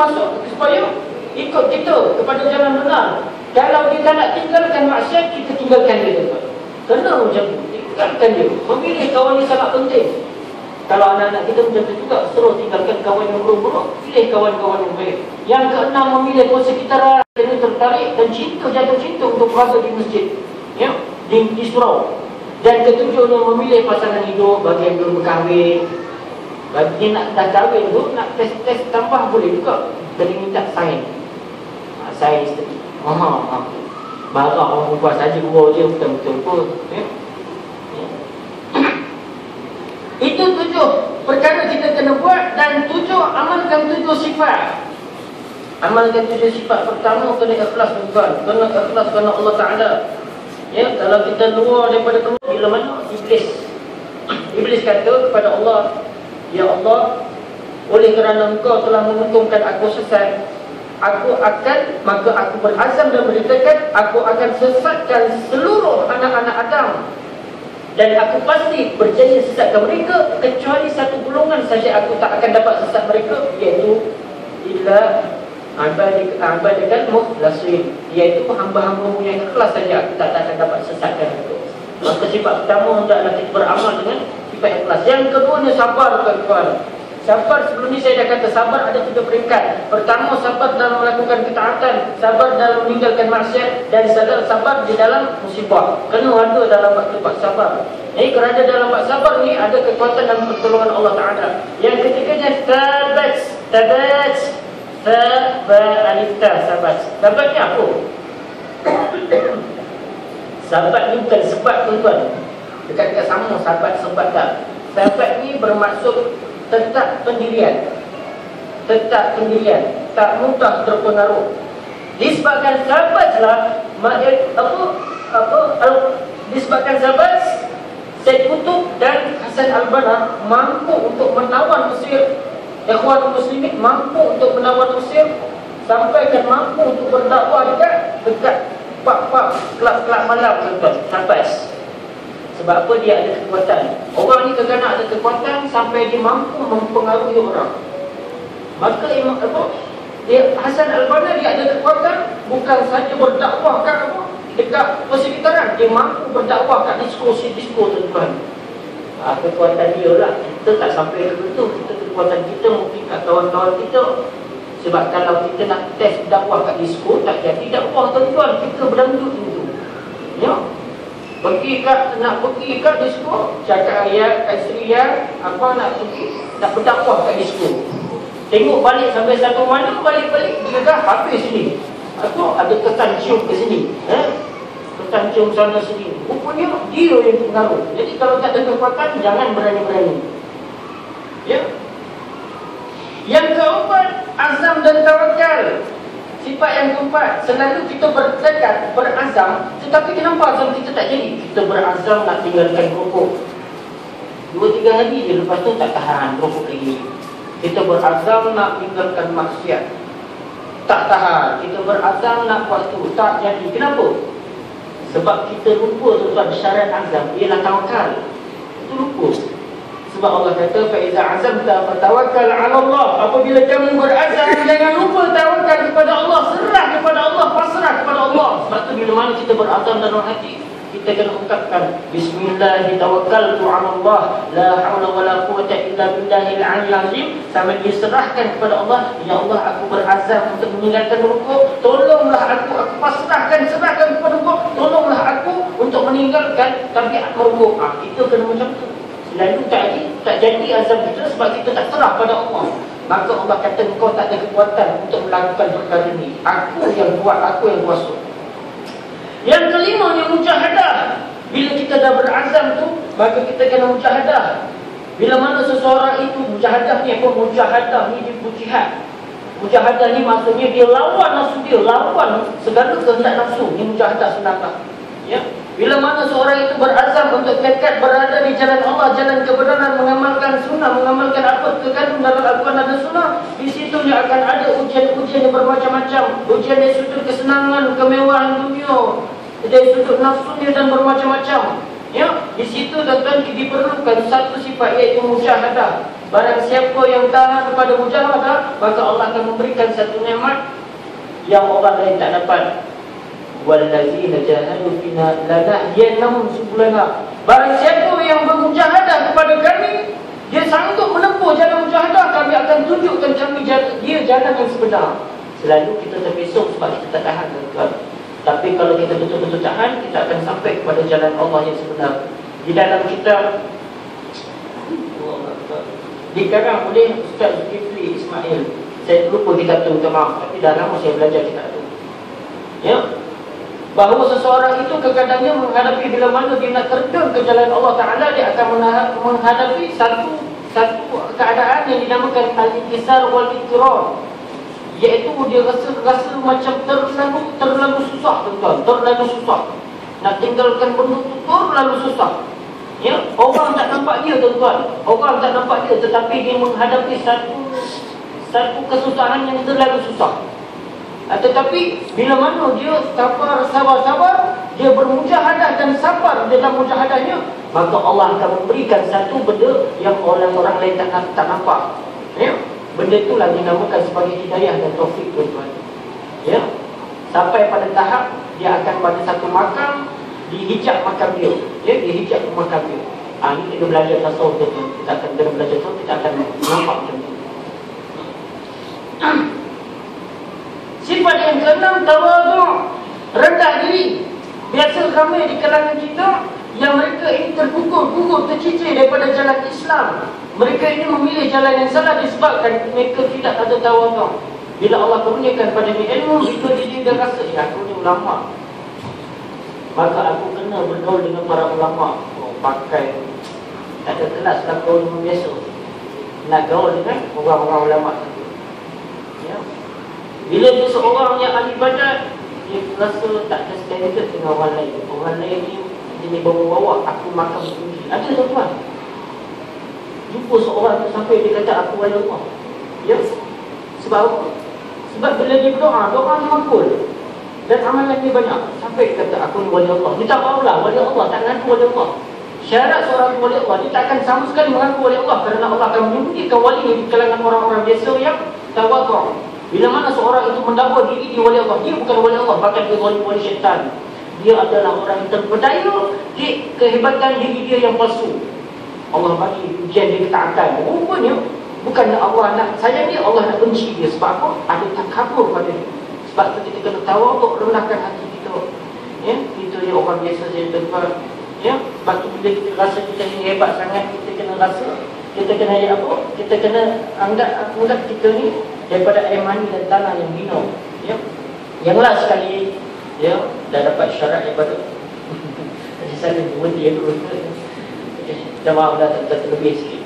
ikut kita kepada jalan benar. Kalau kita nak tinggalkan maksiat, kita tinggalkan dia tuan. Kena macam tu. Tinggalkan dia. Memilih kawan ni sangat penting. Kalau anak-anak kita macam tu juga, suruh tinggalkan kawan yang buruk-buruk, pilih kawan-kawan yang baik. Yang keenam, memilih persekitaran yang tertarik dan cinta, jatuh cinta untuk berada di masjid, ya, di surau. Dan ketujuhnya, memilih pasangan hidup bagi yang belum berkahwin. Bagi yang nak dah kahwin tu, nak tes tambah boleh juga. Kena minta sign. Sign isteri. Marah orang perempuan saja gurau dia betul-betul pun, ya. Itu 7 perkara kita kena buat. Dan 7, amalkan 7 sifat. Amalkan 7 sifat. Pertama, kena ikhlas tuan. Kena ikhlas kerana Allah Ta'ala. Ya, kalau kita luar daripada keluar, bila mana Iblis kata kepada Allah, ya Allah, oleh kerana engkau telah menguntungkan aku sesat, maka aku berazam dan beritakan, aku akan sesatkan seluruh anak-anak Adam. Dan aku pasti berjanji sesatkan mereka, kecuali satu golongan saja aku tak akan dapat sesat mereka, iaitu illa ibadikal mukhlasin, iaitu hamba-hambamu yang ikhlas saja aku tak akan dapat sesatkan mereka. Maka sifat pertama, hendaklah kita beramal dengan sifat ikhlas. Yang keduanya, sabar tuan-tuan. Sabar, sebelum ni saya dah kata sabar ada 3 peringkat. Pertama, sabar dalam melakukan ketaatan, sabar dalam meninggalkan maksiat, dan sabar di dalam musibah. Kena ada dalam waktu sabar. Jadi kerana dalam waktu sabar ni ada kekuatan dan pertolongan Allah Ta'ala. Yang ketiganya, sabat. Sabat ni apa? Sabat ni bukan sebab tuan-tuan. Dekat-dekat sama sabat sebab tak. Sabat ni bermaksud tetap pendirian, tak mudah terpengaruh. Disebabkan sahabatlah disebabkan sahabat Said Qutb dan Hasan Al-Banna mampu untuk menawan Mesir. Ikhwan muslimin mampu untuk menawan Mesir, sampai kan mampu untuk berdakwah dekat pub-pub, kelab-kelab malam tuan-tuan. Sahabat. Sebab apa? Dia ada kekuatan. Orang ni kadang-kadang ada kekuatan sampai dia mampu mempengaruhi orang. Maka Hasan Al-Banna dia ada kekuatan bukan saja berdakwah dekat persekitaran, dia mampu berdakwah kat disko tuan-tuan. Kekuatan dia lah. Kita tak sampai ke situ. Kekuatan kita mungkin kat kawan-kawan kita. Sebab kalau kita nak test dakwah kat disko, tak jadi dakwah tuan-tuan. Kita beranggut itu, ya. Nak pergi kat disko, cakap ayat, isteri nak berdakwah kat disko. Tengok balik sampai satu mana, balik-balik dia dah habis sini. Atau ada ketan cium ke sini, ketan cium sana sini. Rupanya dia yang pengaruh. Jadi kalau tak ada kekuatan, jangan berani-berani, ya. Yang keempat, azam dan tawakal. Sifat yang keempat, selalu kita bertekad, berazam, tetapi kenapa azam kita tak jadi? Kita berazam nak tinggalkan rokok 2-3 hari je, lepas tu tak tahan rokok lagi. Kita berazam nak tinggalkan maksiat, tak tahan. Kita berazam nak buat tu, tak jadi. Kenapa? Sebab kita lupa tuan-tuan, syarat azam ialah tawakal. Itu lupa. Sebab Allah kata, فَإِذَا عَزَمْتَ فَتَوَكَّلْ عَلَى اللَّهِ. Apabila kamu berazam, jangan lupa tawakal kepada Allah, serah kepada Allah, pasrah kepada Allah. Sebab tu bila mana kita berazam dalam hati, kita kena ungkapkan Bismillah tawakkaltu 'ala Allah, la haula wala quwwata illa billahil 'aliyyil 'azim. Sambil diserahkan kepada Allah, ya Allah, aku berazam untuk meninggalkan rokok, tolonglah aku serahkan kepada Allah, tolonglah aku untuk meninggalkan tabiat merokok. Kita kena macam tu. Selalu tak jadi azam kita sebab kita tak serah pada Allah. Maka Allah kata, engkau tak ada kekuatan untuk melakukan perkara ini. Aku yang buat, aku yang kuasa. Yang kelima, yang mujahadah. Bila kita dah berazam tu, maka kita kena mujahadah. Bila mana seseorang itu, mujahadah ni apa? Mujahadah ni dia berjihad. Mujahadah ni maksudnya dia lawan nafsu dia, lawan segala kehendak nafsu. Ini mujahadah sebenarnya, ya. Bila mana seorang itu berazam untuk tekad berada di jalan Allah, jalan kebenaran, mengamalkan sunnah, mengamalkan apa terkandung dalam Al-Quran dan sunnah, di situ dia akan ada ujian-ujian yang bermacam-macam. Ujian dari sudut kesenangan, kemewahan dunia, dari sudut nafsunya dan bermacam-macam. Ya, di situ tuan-tuan diperlukan satu sifat, iaitu mujahadah. Barang siapa yang tahan kepada mujahadah, maka Allah akan memberikan satu nikmat yang orang lain tak dapat. wallazina jahadu fina lanahdiyannahum subulana. Barang siapa yang bermujahadah kepada kami, dia sanggup menempuh jalan mujahadah, kami akan tunjukkan dia jalan yang sebenar. Selalu kita terpesong sebab kita tak tahan, tuan. Tapi kalau kita betul-betul tahan, kita akan sampai kepada jalan Allah yang sebenar. Di dalam kitab dikarang oleh Ustaz Zulkifli Ismail. Saya lupa kitab tu, minta maaf, tapi dah lama saya belajar kitab tu. Ya, bahawa seseorang itu kadang-kadangnya menghadapi bila mana dia nak terjun ke jalan Allah Ta'ala, dia akan menghadapi satu keadaan yang dinamakan al-inkisar wal-ittirar, iaitu dia rasa macam terlalu susah, tuan-tuan. Terlalu susah. Nak tinggalkan benda tu terlalu susah. Ya, orang tak nampak dia, tuan-tuan. Orang tak nampak dia, tetapi dia menghadapi satu kesusahan yang terlalu susah. Tetapi bila mana dia sabar, dia bermujahadah dan sabar dalam mujahadahnya, maka Allah akan memberikan satu benda yang orang lain tak nampak. Ya, benda itulah dinamakan sebagai hidayah dan taufik, tuan-tuan. Ya, sampai pada tahap dia akan pada satu makam, dihijab makam dia. Ya, dihijab makam dia. Ini kita belajar tasawuf, tuan-tuan. Kita akan belajar tasawuf, kita akan nampak macam tu. Sifat yang keenam, tawadhu', rendah diri. Biasa ramai di kalangan kita yang mereka ini tergugur, tercicir daripada jalan Islam. Mereka ini memilih jalan yang salah disebabkan mereka tidak ada tawadhu'. Bila Allah kurniakan pada dia ilmu, itu dia rasa, aku ni ulama, maka aku kena bergaul dengan para ulama. Pakai tak ada kelas lah, gaul dengan biasa. Nak gaul dengan orang-orang ulama. Ya. Bila dia seorang yang ahli ibadat, dia rasa tak ada standard dengan orang lain. Orang lain ni dia bawa aku makan tinggi. Ada, tuan-tuan. Jumpa seorang tu sampai dia kata aku wali Allah. Ya. Sebab apa? Sebab bila dia berdoa dia makbul. Dan amalan dia banyak. Sampai dia kata aku ni wali Allah. Dia tak mahulah wali Allah, tak mengaku wali Allah. Syarat seorang wali Allah, dia tak akan sama sekali mengaku wali Allah, kerana Allah akan menyembunyikan wali di kalangan orang-orang biasa yang tawadhu'. Bila mana seorang itu mendakwa diri dia wali Allah, dia bukan wali Allah, bahkan dia wali syaitan. Dia adalah orang yang terpedaya di kehebatan diri dia yang palsu. Allah bagi ujian dia ketaatan. Rupanya bukanlah Allah nak sayang dia, Allah nak benci dia. Sebab apa? Ada takabur pada dia. Sebab itu kita kena tawadhu', rendahkan hati kita. Ya, kita ni orang biasa saja, tuan-tuan. Ya, sebab tu bila kita rasa kita ni hebat sangat, kita kena rasa, kita kena apa? Kita kena anggap kita ni daripada air mani dan tanah yang minum. Ya, yang last sekali, ya, dah dapat syarat daripada saya buat dia dulu. Dah maaf dah terlebih sikit.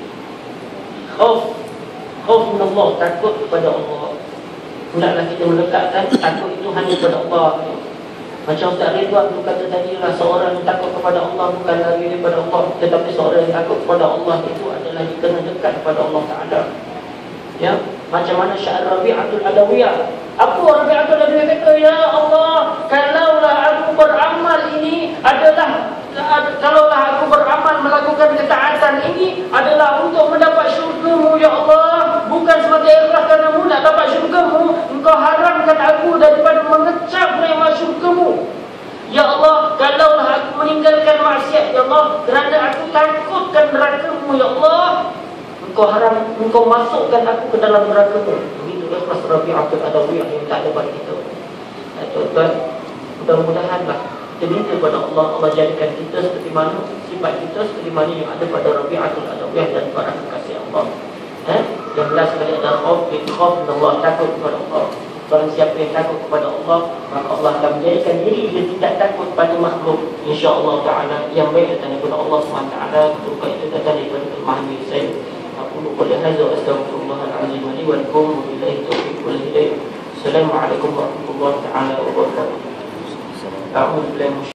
Khauf min Allah, takut kepada Allah. Hendaklah kita melekatkan takut itu hanya kepada Allah. Macam Ustaz Ridwan tu kata tadi lah, seorang yang takut kepada Allah bukan lagi daripada Allah, tetapi seorang yang takut kepada Allah itu adalah dikena dekat kepada Allah Ta'ala. Ya, macam mana Syekh Rabi'atul Adawiyah. Apa Rabi'atul Adawiyah kata? Ya Allah, kalaulah aku beramal ini adalah, kalaulah aku beramal melakukan ketaatan ini adalah untuk mendapat syurga-Mu, ya Allah, bukan semata ikhlas kerana-Mu nak dapat syurga-Mu, Engkau haramkan aku daripada mengecap nikmat syurga-Mu. Ya Allah, kalaulah aku meninggalkan maksiat, ya Allah, kerana aku takutkan neraka-Mu, ya Allah, Engkau masukkan aku ke dalam neraka-Mu. Begitu ikhlas Rabi'atul Adawiyah yang tak ada pada kita. Tuan-tuan, mudah-mudahanlah kita minta kepada Allah, Allah jadikan kita seperti mana, sifat kita seperti mana yang ada pada Rabi'atul Adawiyah dan para kekasih Allah. Yang belas sekali adalah khauf min Allah, takut kepada Allah. Barang siapa yang takut kepada Allah, maka Allah akan menjadikan diri dia tidak takut pada makhluk, insya-Allah Ta'ala. Yang baik datang daripada Allah SWT, bukan itu datang daripada kelemahan diri saya. Aku qul hadza wa astaghfirullahal-azim li wa lakum wa billahi taufiq wal hidayah. Assalamualaikum warahmatullahi taala wabarakatuh.